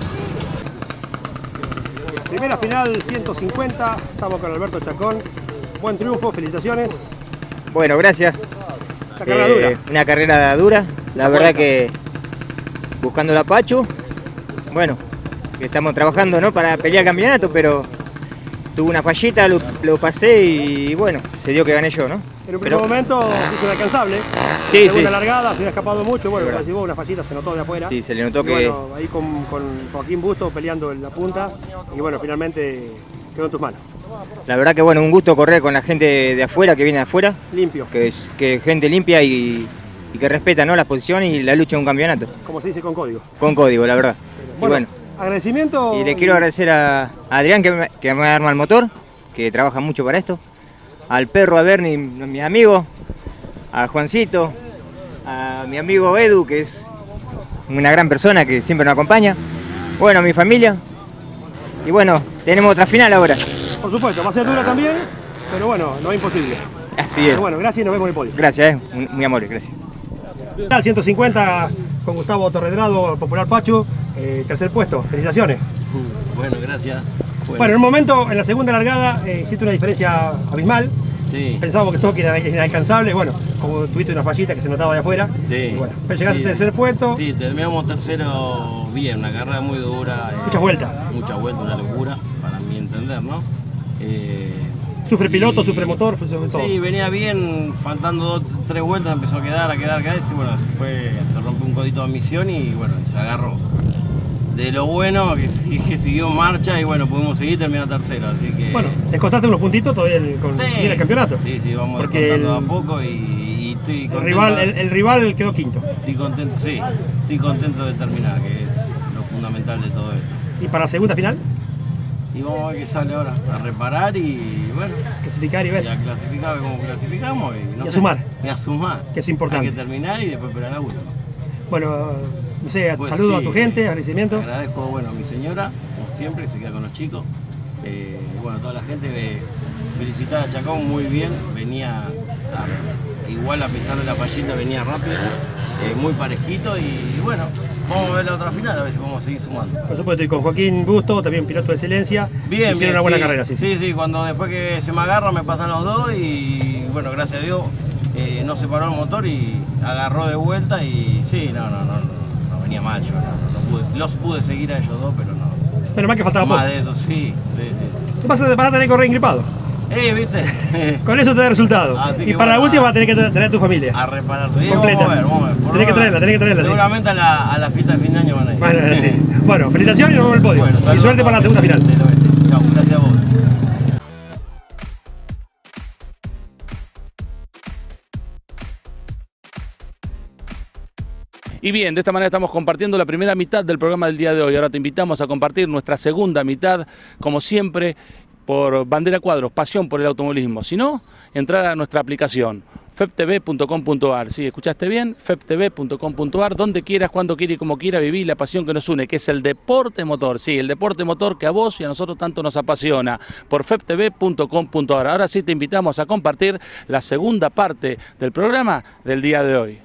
Primera final 150, estamos con Alberto Chacón. Buen triunfo, felicitaciones. Bueno, gracias. Una carrera dura. Una carrera dura, la verdad que buscando la Pachu. Bueno, estamos trabajando, ¿no?, para pelear el campeonato, pero tuve una fallita, lo pasé y bueno, se dio que gané yo, ¿no? En un primer momento hizo inalcanzable. Sí, segunda largada, se había escapado mucho, bueno, recibió una fallita, se notó de afuera. Sí, se le notó que... Bueno, ahí con Joaquín Busto peleando en la punta y bueno, finalmente quedó en tus manos. La verdad que bueno, un gusto correr con la gente de afuera, que viene de afuera. Limpio. Que gente limpia y que respeta, ¿no?, las posiciones y la lucha en un campeonato. Como se dice, con código. Con código, la verdad. Bueno, agradecimiento. Y le quiero agradecer a Adrián que me arma el motor, que trabaja mucho para esto. Al perro, a Bernie, mis amigos. A Juancito. A mi amigo Edu, que es una gran persona que siempre nos acompaña. Bueno, a mi familia. y bueno, tenemos otra final ahora. Por supuesto, va a ser dura también, pero bueno, no es imposible. Así es. Pero bueno, gracias y nos vemos en el podio. Gracias, muy amable, gracias. Al 150 con Gustavo Torredrado, Popular Pachu, tercer puesto. Felicitaciones. Bueno, gracias. Bueno, en un momento, en la segunda largada, hiciste una diferencia abismal. Sí. Pensábamos que todo era inalcanzable. Bueno, como tuviste una fallita que se notaba de afuera. Sí. Bueno, pero llegaste al tercer puesto. Sí, terminamos tercero bien, una carrera muy dura. Muchas vueltas. Muchas vueltas, una locura, para mi entender, ¿no? Sufre piloto, sufre motor, sufre todo. Sí, venía bien, faltando 2, 3 vueltas empezó a quedar, y bueno, se rompió un codito de admisión y bueno, se agarró. De lo bueno que siguió en marcha y bueno, pudimos seguir y terminar tercero, así que... Bueno, descontaste unos puntitos todavía con el campeonato. Sí, vamos descontando a poco y estoy contento. El rival quedó quinto. Estoy contento de terminar, que es lo fundamental de todo esto. ¿Y para la segunda final? Y vamos a ver qué sale ahora, a reparar y bueno... Clasificar y ver. Y a clasificar, cómo clasificamos y a sumar. Y a sumar. Que es importante. Hay que terminar y después esperar la última. Bueno, no sé, pues saludo sí, a tu gente, agradecimiento. Agradezco, bueno, a mi señora, como siempre, que se queda con los chicos. Bueno, toda la gente, felicitar a Chacón muy bien, venía, igual a pesar de la fallita, venía rápido, muy parejito y bueno, vamos a ver la otra final, a ver si vamos a seguir sumando. Por supuesto, y con Joaquín Busto, también piloto de excelencia, bien, hicieron una buena carrera. Sí, cuando después que se me agarra me pasan los dos y bueno, gracias a Dios no se paró el motor y agarró de vuelta y sí, no venía mal, yo los pude seguir a ellos dos, pero no. Pero más que faltaba más poco. de eso, sí. ¿Qué pasa? Vas a tener que correr engripado. ¿Viste? Con eso te da resultado. Y para la última vas a tener que traer a tu familia. A reparar tu completa. Vamos a ver. Tenés que traerla. Seguramente a la fiesta de fin de año van a ir. Bueno, felicitaciones y nos vemos en el podio. Bueno, y suerte para la segunda final. Chao, gracias a vos. Y bien, de esta manera estamos compartiendo la primera mitad del programa del día de hoy. Ahora te invitamos a compartir nuestra segunda mitad, como siempre, por Bandera Cuadros, pasión por el automovilismo. Si no, entrar a nuestra aplicación, febtv.com.ar. Sí, ¿escuchaste bien? febtv.com.ar, donde quieras, cuando quieras y como quieras vivir la pasión que nos une, que es el deporte motor. Sí, el deporte motor que a vos y a nosotros tanto nos apasiona, por febtv.com.ar. Ahora sí te invitamos a compartir la segunda parte del programa del día de hoy.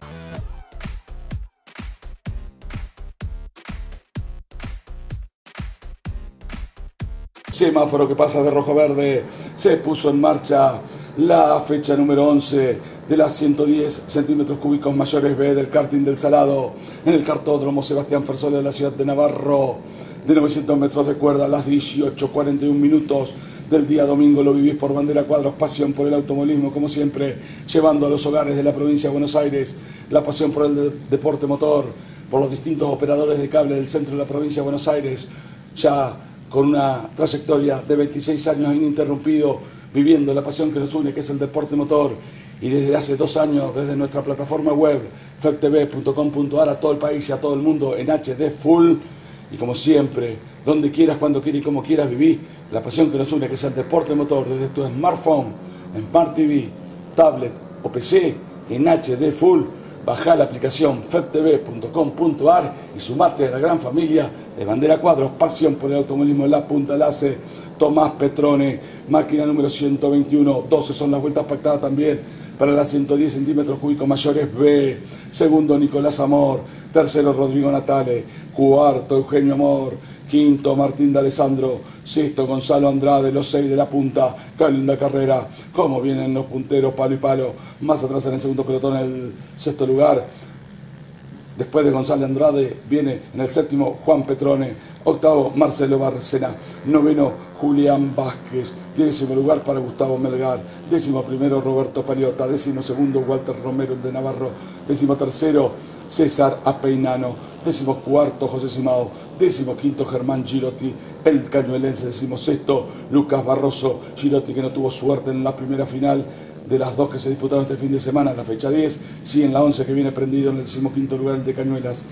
Semáforo que pasa de rojo a verde, se puso en marcha la fecha número 11 de las 110 centímetros cúbicos mayores B del karting del Salado en el cartódromo Sebastián Fersola de la ciudad de Navarro, de 900 metros de cuerda a las 18:41 minutos del día domingo. Lo vivís por Bandera Cuadros, pasión por el automovilismo, como siempre, llevando a los hogares de la provincia de Buenos Aires la pasión por el deporte motor, por los distintos operadores de cable del centro de la provincia de Buenos Aires, ya con una trayectoria de 26 años ininterrumpido, viviendo la pasión que nos une, que es el deporte motor, y desde hace 2 años, desde nuestra plataforma web, febtv.com.ar, a todo el país y a todo el mundo en HD Full, y como siempre, donde quieras, cuando quieras y como quieras vivir la pasión que nos une, que es el deporte motor, desde tu smartphone, Smart TV, tablet o PC, en HD Full. Bajá la aplicación febtv.com.ar y sumate a la gran familia de Bandera Cuadros, pasión por el automovilismo en la punta enlace. Tomás Petrone, máquina número 121, 12 son las vueltas pactadas también para las 110 centímetros cúbicos mayores B. Segundo, Nicolás Amor. Tercero, Rodrigo Natale. Cuarto, Eugenio Amor. Quinto, Martín D'Alessandro. Sexto, Gonzalo Andrade, los 6 de la punta. Qué linda carrera. Cómo vienen los punteros, palo y palo. Más atrás en el segundo pelotón, en el sexto lugar. Después de Gonzalo Andrade viene en el séptimo Juan Petrone. Octavo, Marcelo Barcena. Noveno, Julián Vázquez. 10º lugar para Gustavo Melgar. 11º, Roberto Paliota. 12º, Walter Romero, el de Navarro. 13º, César Apeinano. 14º, José Simao. 15º, Germán Girotti, el cañuelense. 16º, Lucas Barroso. Girotti, que no tuvo suerte en la primera final de las 2 que se disputaron este fin de semana, en la fecha 10, sí en la 11 que viene prendido en el 15º lugar, el de Cañuelas.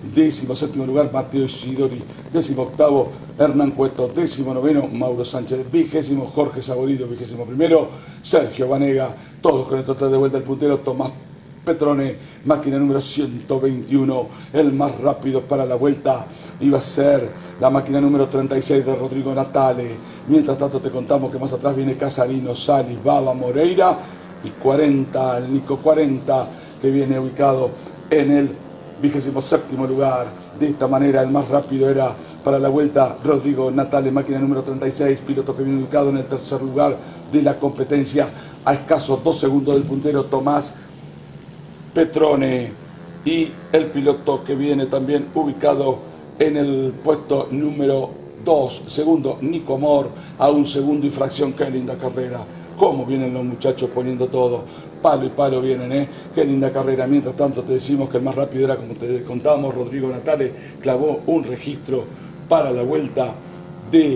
17º lugar, Mateo Isidori. 18º, Hernán Cueto. 19º, Mauro Sánchez. 20º, Jorge Saborido. 21º, Sergio Vanega. Todos con el total de vuelta el puntero, Tomás Petrone, máquina número 121, el más rápido para la vuelta iba a ser la máquina número 36 de Rodrigo Natale. Mientras tanto te contamos que más atrás viene Casarino, Salis, Baba, Moreira y 40, el Nico 40, que viene ubicado en el 27º lugar. De esta manera el más rápido era para la vuelta Rodrigo Natale, máquina número 36, piloto que viene ubicado en el 3er lugar de la competencia, a escasos 2 segundos del puntero Tomás Petrone, y el piloto que viene también ubicado en el puesto número 2, segundo Nico Amor, a 1 segundo y fracción. Qué linda carrera, cómo vienen los muchachos poniendo todo, palo y palo vienen, qué linda carrera. Mientras tanto te decimos que el más rápido era, como te contábamos, Rodrigo Natale, clavó un registro para la vuelta de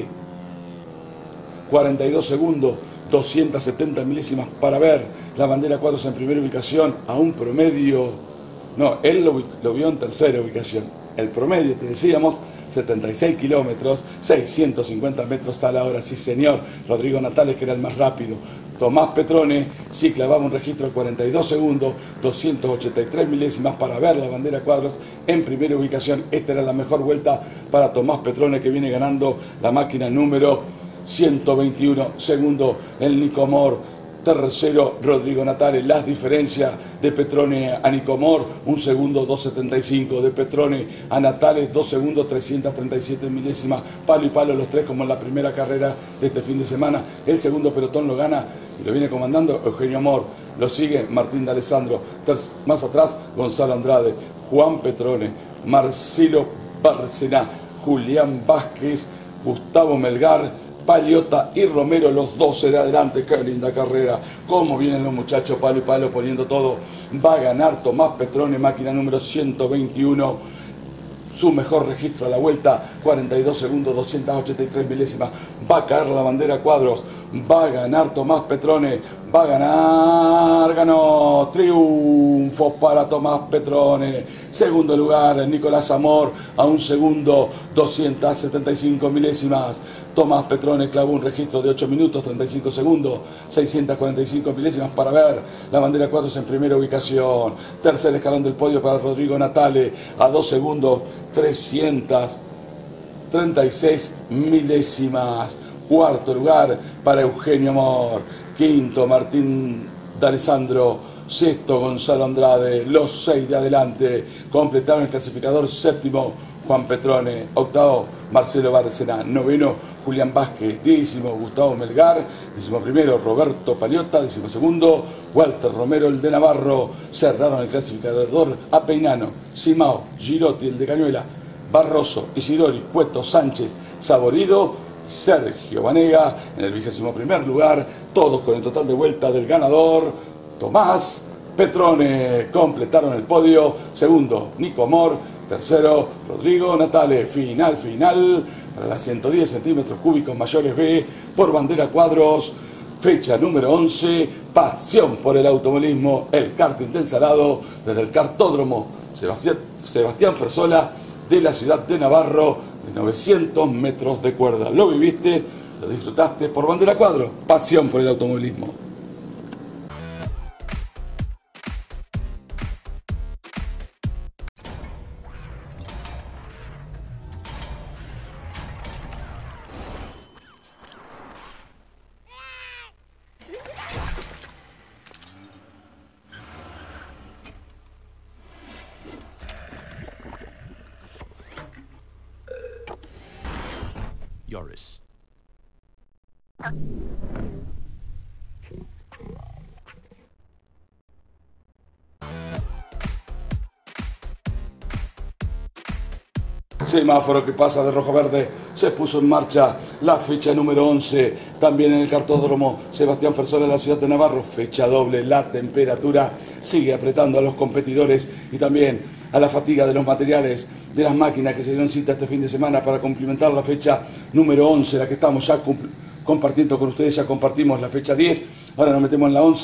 42 segundos, 270 milésimas para ver la bandera cuadros en primera ubicación, a un promedio, no, él lo vio en tercera ubicación, el promedio, te decíamos, 76 kilómetros, 650 metros a la hora, sí señor, Rodrigo Natale, que era el más rápido. Tomás Petrone sí clavaba un registro de 42 segundos, 283 milésimas para ver la bandera cuadros en primera ubicación. Esta era la mejor vuelta para Tomás Petrone, que viene ganando la máquina número 121, segundo el Nico Amor, tercero Rodrigo Natale. Las diferencias de Petrone a Nico Amor: 1 segundo 2.75, de Petrone a Natale 2 segundos 337 milésimas, palo y palo los tres, como en la primera carrera de este fin de semana. El segundo pelotón lo gana y lo viene comandando Eugenio Amor, lo sigue Martín D'Alessandro, más atrás Gonzalo Andrade, Juan Petrone, Marcelo Bárcena, Julián Vázquez, Gustavo Melgar, Paliota y Romero, los 12 de adelante. Qué linda carrera, cómo vienen los muchachos palo y palo poniendo todo. Va a ganar Tomás Petrone, máquina número 121, su mejor registro a la vuelta, 42 segundos 283 milésimas. Va a caer la bandera cuadros, va a ganar Tomás Petrone, va a ganar, ganó, triunfo para Tomás Petrone. Segundo lugar Nicolás Amor, a 1 segundo 275 milésimas. Tomás Petrone clavó un registro de 8 minutos 35 segundos 645 milésimas para ver la bandera cuadros en primera ubicación. Tercer escalón del podio para Rodrigo Natale, a 2 segundos 336 milésimas. Cuarto lugar para Eugenio Amor, quinto Martín D'Alessandro, sexto Gonzalo Andrade, los 6 de adelante completaron el clasificador. Séptimo Juan Petrone, octavo Marcelo Bárcena, noveno Julián Vázquez, décimo Gustavo Melgar, 11º Roberto Paliota, 12º Walter Romero, el de Navarro. Cerraron el clasificador a Peinano, Simao, Girotti, el de Cañuela, Barroso, Isidori, Cueto, Sánchez, Saborido, Sergio Banega en el 21º lugar, todos con el total de vuelta del ganador Tomás Petrone. Completaron el podio: segundo Nico Amor, tercero Rodrigo Natale. Final para las 110 centímetros cúbicos mayores B por bandera cuadros, fecha número 11, pasión por el automovilismo, el karting del Salado, desde el kartódromo Sebastián Fersola de la ciudad de Navarro, de 900 metros de cuerda. Lo viviste, lo disfrutaste por bandera cuadro, pasión por el automovilismo. Yoris. Semáforo que pasa de rojo a verde, se puso en marcha la fecha número 11, también en el kartódromo Sebastián Fersola de la ciudad de Navarro, fecha doble. La temperatura sigue apretando a los competidores y también a la fatiga de los materiales de las máquinas que se dieron cita este fin de semana para complementar la fecha número 11, la que estamos ya compartiendo con ustedes. Ya compartimos la fecha 10, ahora nos metemos en la 11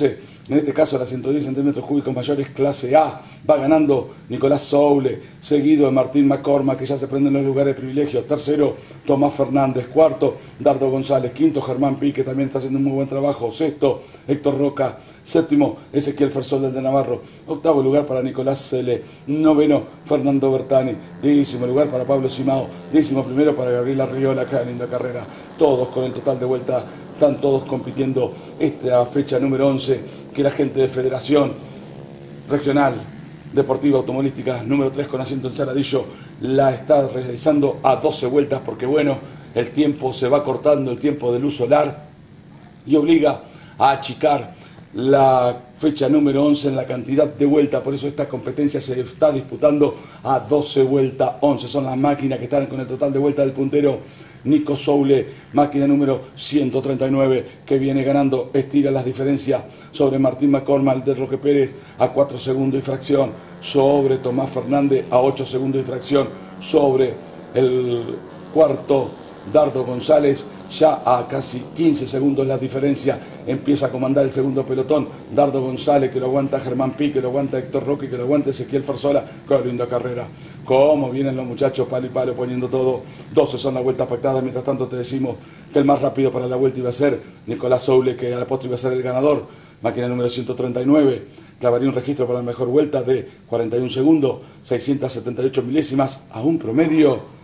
en este caso la 110 centímetros cúbicos mayores clase A, va ganando Nicolás Soule, seguido de Martín McCormack, que ya se prende en los lugares de privilegio, tercero Tomás Fernández, cuarto Dardo González, quinto Germán Pi, que también está haciendo un muy buen trabajo, sexto Héctor Roca, séptimo Ezequiel Fersol del de Navarro, octavo lugar para Nicolás Cele, noveno Fernando Bertani, décimo lugar para Pablo Simao, décimo primero para Gabriel Arriola, acá linda carrera, todos con el total de vuelta, están todos compitiendo esta fecha número 11, que la gente de Federación Regional Deportiva Automovilística número 3 con asiento en Saladillo la está realizando a 12 vueltas, porque bueno, el tiempo se va cortando, el tiempo de luz solar, y obliga a achicar la fecha número 11 en la cantidad de vueltas. Por eso esta competencia se está disputando a 12 vueltas 11. Son las máquinas que están con el total de vueltas del puntero Nico Soule, máquina número 139, que viene ganando, estira las diferencias sobre Martín McCormack de Roque Pérez a 4 segundos y fracción, sobre Tomás Fernández a 8 segundos y fracción, sobre el cuarto Dardo González, ya a casi 15 segundos la diferencia, empieza a comandar el segundo pelotón, Dardo González, que lo aguanta Germán Pi, que lo aguanta Héctor Roque, que lo aguanta Ezequiel Fersola. Qué linda carrera, cómo vienen los muchachos palo y palo poniendo todo, 12 son las vueltas pactadas. Mientras tanto te decimos que el más rápido para la vuelta iba a ser Nicolás Soule, que a la postre iba a ser el ganador, máquina número 139, clavaría un registro para la mejor vuelta de 41 segundos, 678 milésimas, a un promedio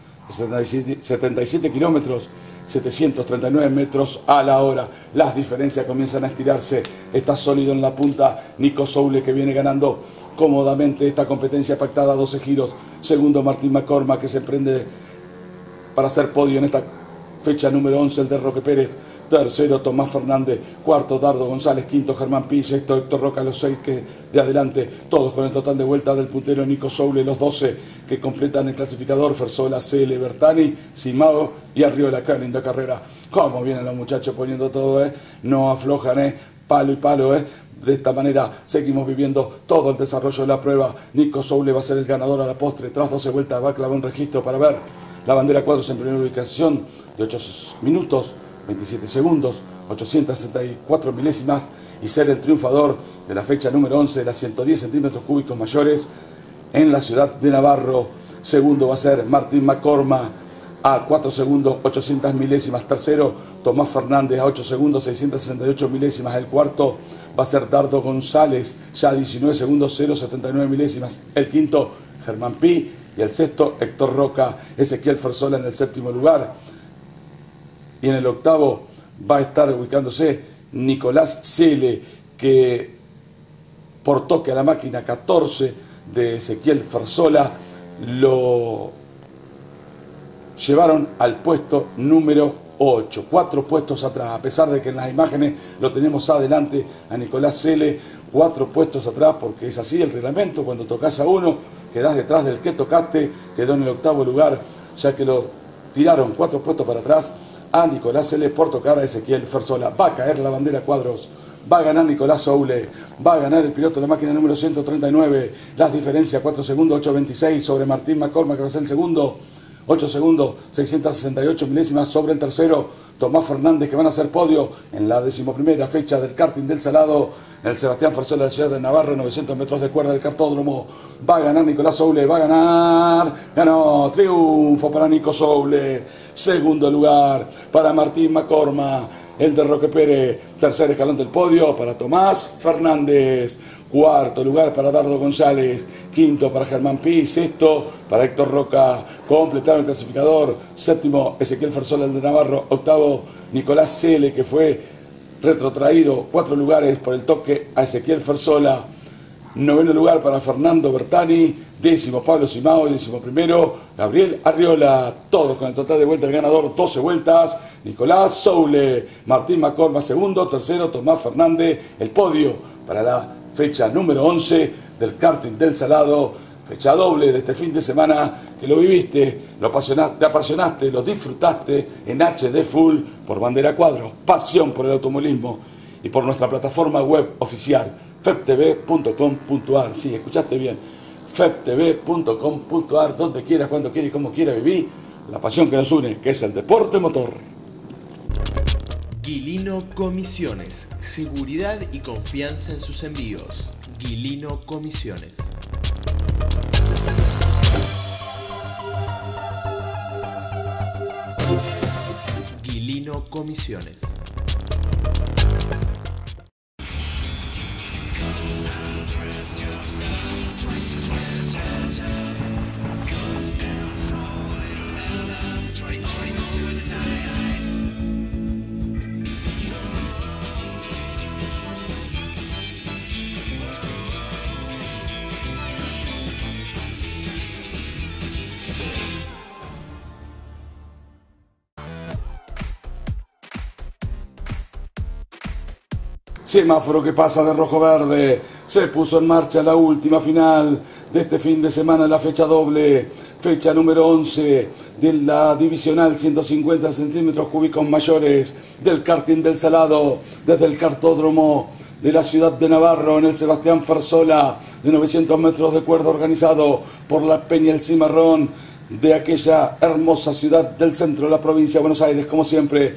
77 kilómetros, 739 metros a la hora. Las diferencias comienzan a estirarse, está sólido en la punta Nico Soule, que viene ganando cómodamente esta competencia pactada a 12 giros. Segundo Martín McCormack, que se prende para hacer podio en esta fecha número 11, el de Roque Pérez. Tercero Tomás Fernández, cuarto Dardo González, quinto Germán Pi, sexto Héctor Roca, los 6 que de adelante, todos con el total de vuelta del puntero Nico Soule, los 12 que completan el clasificador, Fersola, Cele, Bertani, Simao y Arriola. Acá linda carrera, cómo vienen los muchachos poniendo todo, no aflojan, palo y palo, De esta manera seguimos viviendo todo el desarrollo de la prueba. Nico Soule va a ser el ganador a la postre, tras 12 vueltas va a clavar un registro para ver la bandera cuadros en primera ubicación de 8 minutos 27 segundos, 864 milésimas, y ser el triunfador de la fecha número 11 de las 110 centímetros cúbicos mayores en la ciudad de Navarro. Segundo va a ser Martín McCormack a 4 segundos, 800 milésimas. Tercero, Tomás Fernández a 8 segundos, 668 milésimas. El cuarto va a ser Dardo González, ya a 19 segundos, 079 milésimas. El quinto, Germán Pi. Y el sexto, Héctor Roca. Ezequiel Fersola en el séptimo lugar. Y en el octavo va a estar ubicándose Nicolás Cele, que por toque a la máquina 14 de Ezequiel Fersola lo llevaron al puesto número 8, 4 puestos atrás, a pesar de que en las imágenes lo tenemos adelante a Nicolás Cele, 4 puestos atrás, porque es así el reglamento. Cuando tocas a uno, quedás detrás del que tocaste, quedó en el octavo lugar, ya que lo tiraron 4 puestos para atrás a Nicolás Cele por tocar a Ezequiel Fersola. Va a caer la bandera cuadros, va a ganar Nicolás Soule, va a ganar el piloto de la máquina número 139, las diferencias 4 segundos 8.26 sobre Martín McCormack, que va a ser el segundo, 8 segundos 668 milésimas sobre el tercero, Tomás Fernández, que van a hacer podio en la 11ª fecha del karting del Salado, el Sebastián Fersola de la ciudad de Navarro, 900 metros de cuerda del cartódromo. Va a ganar Nicolás Soule, va a ganar, ganó, triunfo para Nico Soule. Segundo lugar para Martín McCormack, el de Roque Pérez. Tercer escalón del podio para Tomás Fernández. Cuarto lugar para Dardo González. Quinto para Germán Pi. Sexto para Héctor Roca. Completaron el clasificador. Séptimo, Ezequiel Fersola, el de Navarro. Octavo, Nicolás Cele, que fue retrotraído 4 lugares por el toque a Ezequiel Fersola. Noveno lugar para Fernando Bertani. Décimo Pablo Simao. Y 11º Gabriel Arriola. Todos con el total de vuelta el ganador, 12 vueltas. Nicolás Soule. Martín McCormack segundo. Tercero Tomás Fernández. El podio para la fecha número 11 del karting del Salado. Fecha doble de este fin de semana, que lo viviste, te apasionaste, lo disfrutaste en HD Full por Bandera Cuadros. Pasión por el automovilismo y por nuestra plataforma web oficial febtv.com.ar. Sí, escuchaste bien, febtv.com.ar, donde quieras, cuando quieras y como quieras vivir la pasión que nos une, que es el deporte motor. Guilino Comisiones. Seguridad y confianza en sus envíos. Guilino Comisiones. Guilino Comisiones. Semáforo que pasa de rojo-verde. Se puso en marcha la última final de este fin de semana, la fecha doble, fecha número 11 de la divisional 150 centímetros cúbicos mayores del karting del Salado, desde el cartódromo de la ciudad de Navarro, en el Sebastián Fersola, de 900 metros de cuerda, organizado por la Peña El Cimarrón de aquella hermosa ciudad del centro de la provincia de Buenos Aires. Como siempre,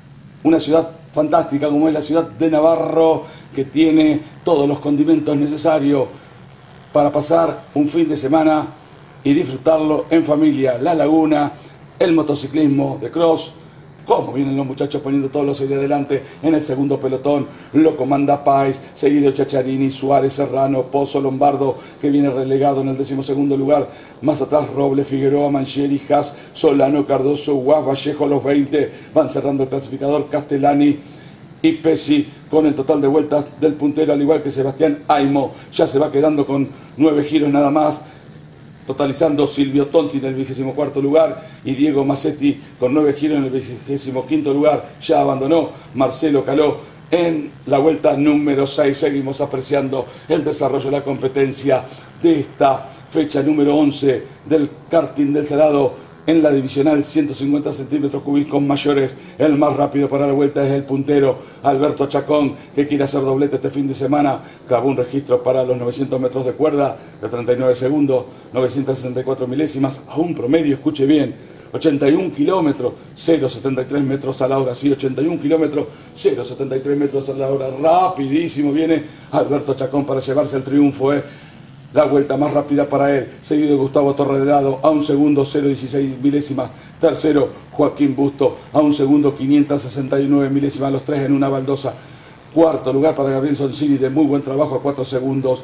una ciudad fantástica como es la ciudad de Navarro, que tiene todos los condimentos necesarios para pasar un fin de semana y disfrutarlo en familia. La laguna, el motociclismo de cross, como vienen los muchachos poniendo todos los ahí de adelante. En el segundo pelotón lo comanda Páez, seguido Chacharini, Suárez, Serrano, Pozo, Lombardo, que viene relegado en el 12º lugar. Más atrás Roble, Figueroa, Mangieri, Haas, Solano, Cardoso, Guas, Vallejo, los 20. Van cerrando el clasificador Castellani y Pesci, con el total de vueltas del puntero, al igual que Sebastián Aimo. Ya se va quedando con 9 giros nada más, totalizando Silvio Tonti en el 24º lugar y Diego Massetti con 9 giros en el 25º lugar. Ya abandonó Marcelo Caló en la vuelta número 6. Seguimos apreciando el desarrollo de la competencia de esta fecha número 11 del karting del Salado en la divisional 150 centímetros cúbicos mayores. El más rápido para la vuelta es el puntero Alberto Chacón, que quiere hacer doblete este fin de semana. Clavó un registro para los 900 metros de cuerda de 39 segundos, 964 milésimas, a un promedio, escuche bien, 81 kilómetros, 0,73 metros a la hora. Sí, 81 kilómetros, 0,73 metros a la hora. Rapidísimo viene Alberto Chacón para llevarse el triunfo, La vuelta más rápida para él, seguido de Gustavo Torredelado a 1 segundo 0,16 milésimas. Tercero, Joaquín Busto a 1 segundo 569 milésimas, los tres en una baldosa. Cuarto lugar para Gabriel Soncini, de muy buen trabajo, a 4 segundos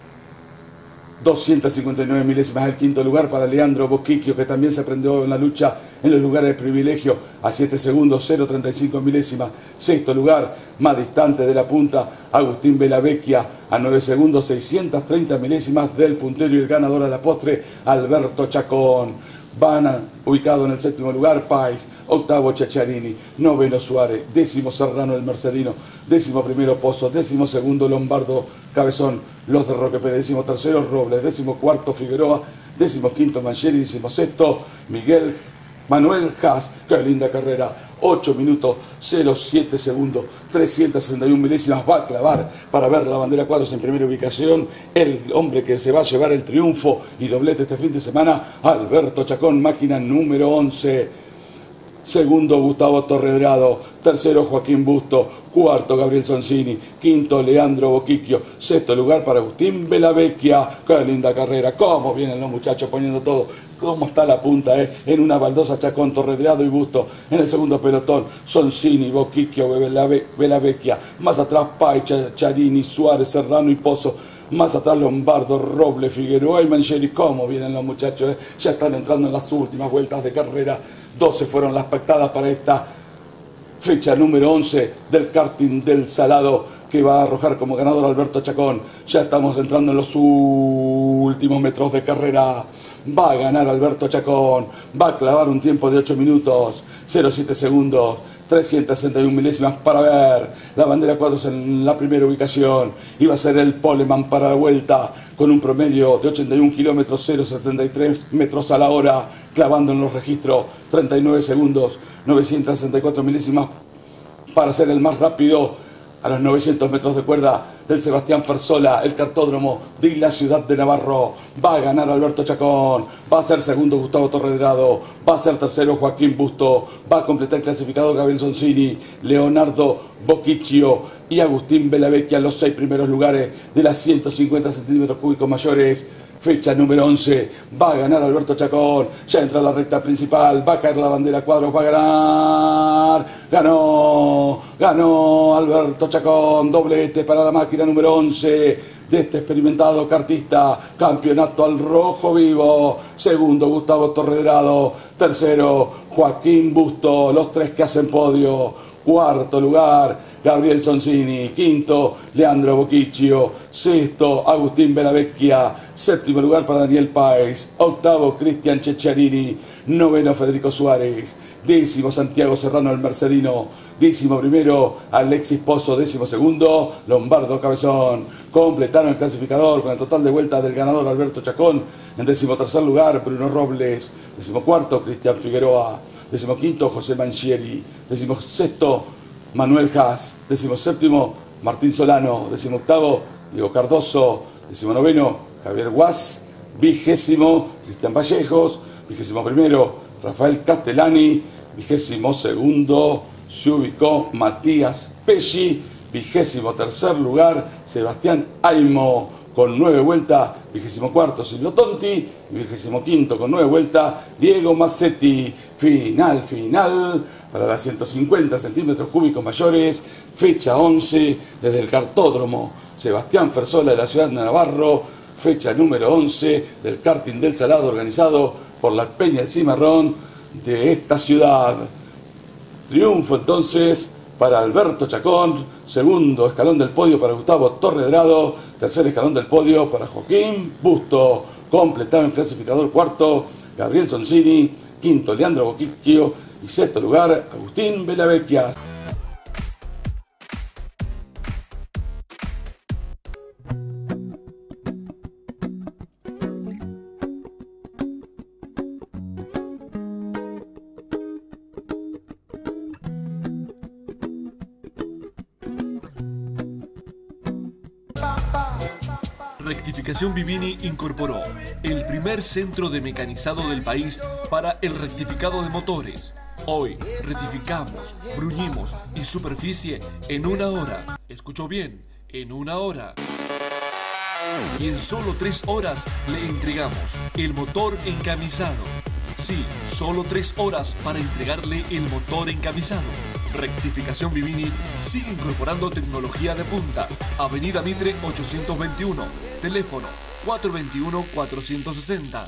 259 milésimas. El quinto lugar para Leandro Boquiquio, que también se prendió en la lucha en los lugares de privilegio, a 7 segundos 0,35 milésimas. Sexto lugar, más distante de la punta, Agustín Velavecchia, a 9 segundos 630 milésimas del puntero, y el ganador a la postre, Alberto Chacón. Van ubicado en el séptimo lugar Páez, octavo Chacharini, noveno Suárez, décimo Serrano el Mercedino, décimo primero Pozo, décimo segundo Lombardo Cabezón, los de Roque Pérez, décimo tercero Robles, décimo cuarto Figueroa, décimo quinto Mangieri, décimo sexto Miguel Manuel Haas. Qué linda carrera, 8 minutos 0,7 segundos, 361 milésimas. Va a clavar para ver la bandera cuadros en primera ubicación el hombre que se va a llevar el triunfo y doblete este fin de semana, Alberto Chacón, máquina número 11. Segundo, Gustavo Torredelado. Tercero, Joaquín Busto. Cuarto, Gabriel Soncini. Quinto, Leandro Boquiquio. Sexto lugar para Agustín Velavecchia. Qué linda carrera. Cómo vienen los muchachos poniendo todo. Cómo está la punta, en una baldosa Chacón, Torredelado y Busto. En el segundo pelotón, Soncini, Boquiquio, Velavecchia. Más atrás, Pai, Charini, Suárez, Serrano y Pozo. Más atrás Lombardo, Roble, Figueroa y Mangieri. Cómo vienen los muchachos, ya están entrando en las últimas vueltas de carrera. 12 fueron las pactadas para esta fecha número 11 del karting del Salado, que va a arrojar como ganador Alberto Chacón. Ya estamos entrando en los últimos metros de carrera. Va a ganar Alberto Chacón, va a clavar un tiempo de 8 minutos, 0,7 segundos, 361 milésimas para ver la bandera cuadros en la primera ubicación. Iba a ser el poleman para la vuelta, con un promedio de 81 kilómetros, 0,73 metros a la hora, clavando en los registros 39 segundos, 964 milésimas para ser el más rápido. a los 900 metros de cuerda del Sebastián Fersola, el cartódromo de la ciudad de Navarro. Va a ganar Alberto Chacón, va a ser segundo Gustavo Torredrado, va a ser tercero Joaquín Busto, va a completar el clasificado Gabriel Sonsini, Leonardo Bocciccio y Agustín Belavecchia, los 6 primeros lugares de las 150 centímetros cúbicos mayores. Fecha número 11, va a ganar Alberto Chacón, ya entra a la recta principal, va a caer la bandera cuadros, va a ganar, ganó Alberto Chacón, doblete para la máquina número 11 de este experimentado kartista, campeonato al rojo vivo, segundo Gustavo Torredrado, tercero Joaquín Busto, los 3 que hacen podio. Cuarto lugar, Gabriel Sonsini. Quinto, Leandro Bocciccio. Sexto, Agustín Belavecchia. Séptimo lugar para Daniel Páez. Octavo, Cristian Cecciarini. Noveno, Federico Suárez. Décimo, Santiago Serrano, el Mercedino. Décimo primero, Alexis Pozo. Décimo segundo, Lombardo Cabezón. Completaron el clasificador con el total de vuelta del ganador Alberto Chacón. En décimo tercer lugar, Bruno Robles. Décimo cuarto, Cristian Figueroa. 15º, José Manchieri. 16º, Manuel Haas. 17º, Martín Solano. 18º, Diego Cardoso. 19º, Javier Guas. 20º, Cristian Vallejos. 21º, Rafael Castellani. 22º, se ubicó Matías Pesci. 23º lugar, Sebastián Aimo con 9 vueltas. 24º, Silvio Tonti. 25º con 9 vueltas, Diego Massetti. Final para las 150 centímetros cúbicos mayores. Fecha 11 desde el cartódromo Sebastián Fersola de la ciudad de Navarro. Fecha número 11 del karting del Salado organizado por la Peña El Cimarrón de esta ciudad. Triunfo entonces para Alberto Chacón, segundo escalón del podio para Gustavo Torredrado, tercer escalón del podio para Joaquín Busto. Completado el clasificador cuarto, Gabriel Sonsini, quinto, Leandro Bocciccio y sexto lugar, Agustín Belavecchia. Rectificación Vivini incorporó el primer centro de mecanizado del país para el rectificado de motores. Hoy rectificamos, bruñimos y superficie en 1 hora. ¿Escuchó bien? En 1 hora. Y en solo 3 horas le entregamos el motor encamisado. Sí, solo 3 horas para entregarle el motor encamisado. Rectificación Vivini sigue incorporando tecnología de punta. Avenida Mitre 821. Teléfono 421-460.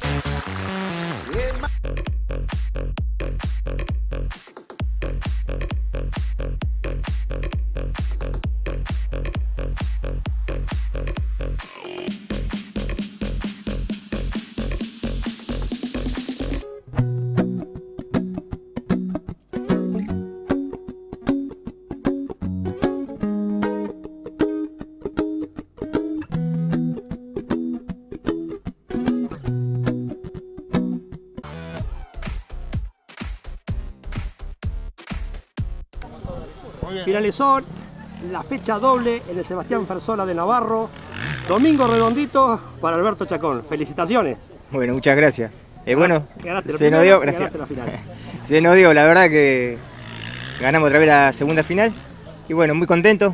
Finalizó la fecha doble en el Sebastián Fersola de Navarro. Domingo redondito para Alberto Chacón. Felicitaciones. Bueno, muchas gracias. Bueno, ganaste se nos dio, gracias. Se nos dio, la verdad que ganamos otra vez la segunda final. Y bueno, muy contento.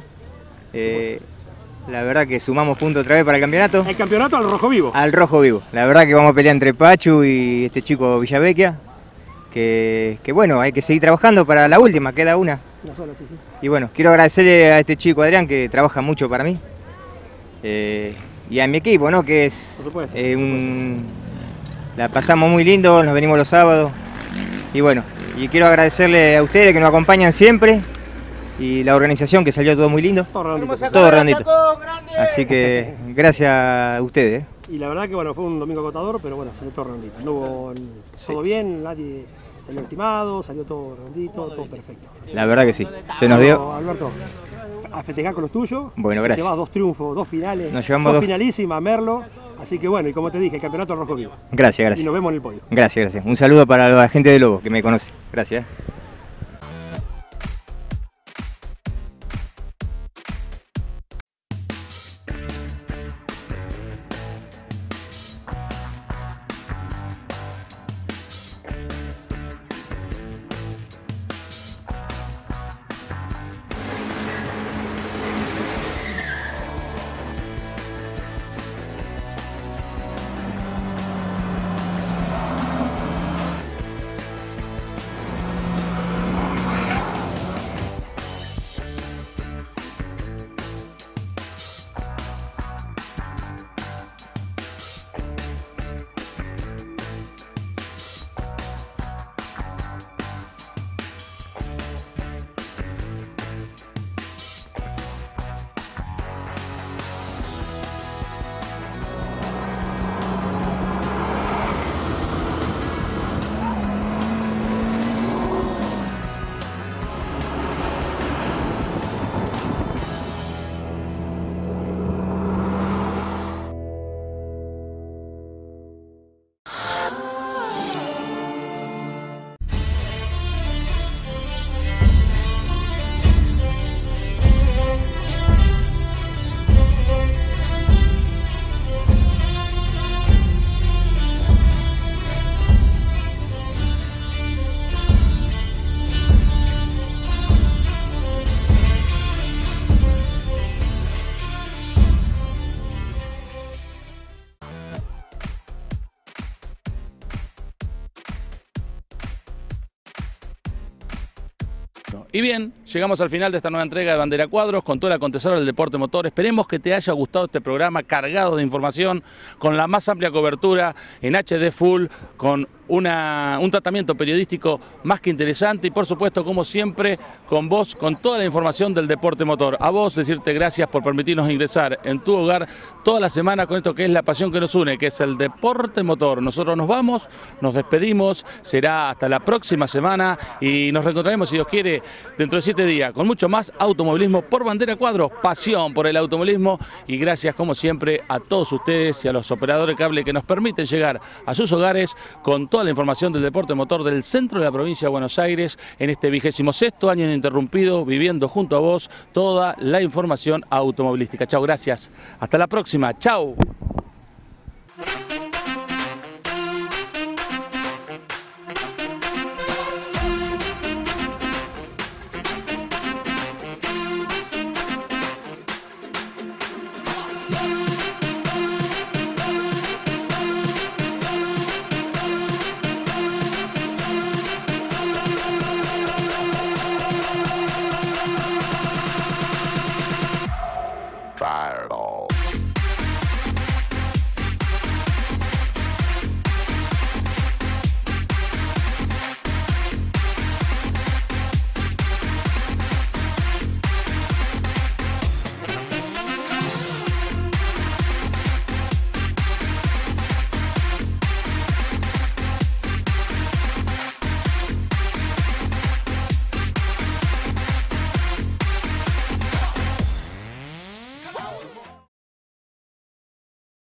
La verdad que sumamos puntos otra vez para el campeonato. ¿El campeonato al rojo vivo? Al rojo vivo. La verdad que vamos a pelear entre Pachu y este chico Villavecchia. Que bueno, hay que seguir trabajando para la última, queda una. Sola, sí. Y bueno, quiero agradecerle a este chico Adrián que trabaja mucho para mí. Y a mi equipo, ¿no? Que es la pasamos muy lindo, nos venimos los sábados. Y bueno, y quiero agradecerle a ustedes que nos acompañan siempre. Y la organización que salió todo muy lindo. Todo redondito. Así que gracias a ustedes. Y la verdad que bueno, fue un domingo agotador, pero bueno, salió todo redondito. No hubo todo bien, nadie salió estimado, salió todo redondito, todo perfecto. La verdad que sí, se nos dio. Alberto, a festejar con los tuyos. Bueno, gracias. Llevas 2 triunfos, 2 finales, nos llevamos 2 finalísimas, Merlo. Así que bueno, y como te dije, el campeonato rojo vivo. Gracias. Y nos vemos en el podio. Gracias. Un saludo para la gente de Lobo que me conoce. Gracias. Y bien, llegamos al final de esta nueva entrega de Bandera Cuadros con todo el acontecer del deporte motor. Esperemos que te haya gustado este programa cargado de información, con la más amplia cobertura en HD Full, con un tratamiento periodístico más que interesante y por supuesto, como siempre, con vos, con toda la información del deporte motor. A vos decirte gracias por permitirnos ingresar en tu hogar toda la semana con esto que es la pasión que nos une, que es el deporte motor. Nosotros nos vamos, nos despedimos, será hasta la próxima semana y nos reencontraremos, si Dios quiere, dentro de 7 días con mucho más automovilismo por Bandera Cuadros, pasión por el automovilismo, y gracias como siempre a todos ustedes y a los operadores de cable que nos permiten llegar a sus hogares con toda la información del deporte motor del centro de la provincia de Buenos Aires en este 26º año ininterrumpido, viviendo junto a vos toda la información automovilística. Chau, gracias. Hasta la próxima. Chau.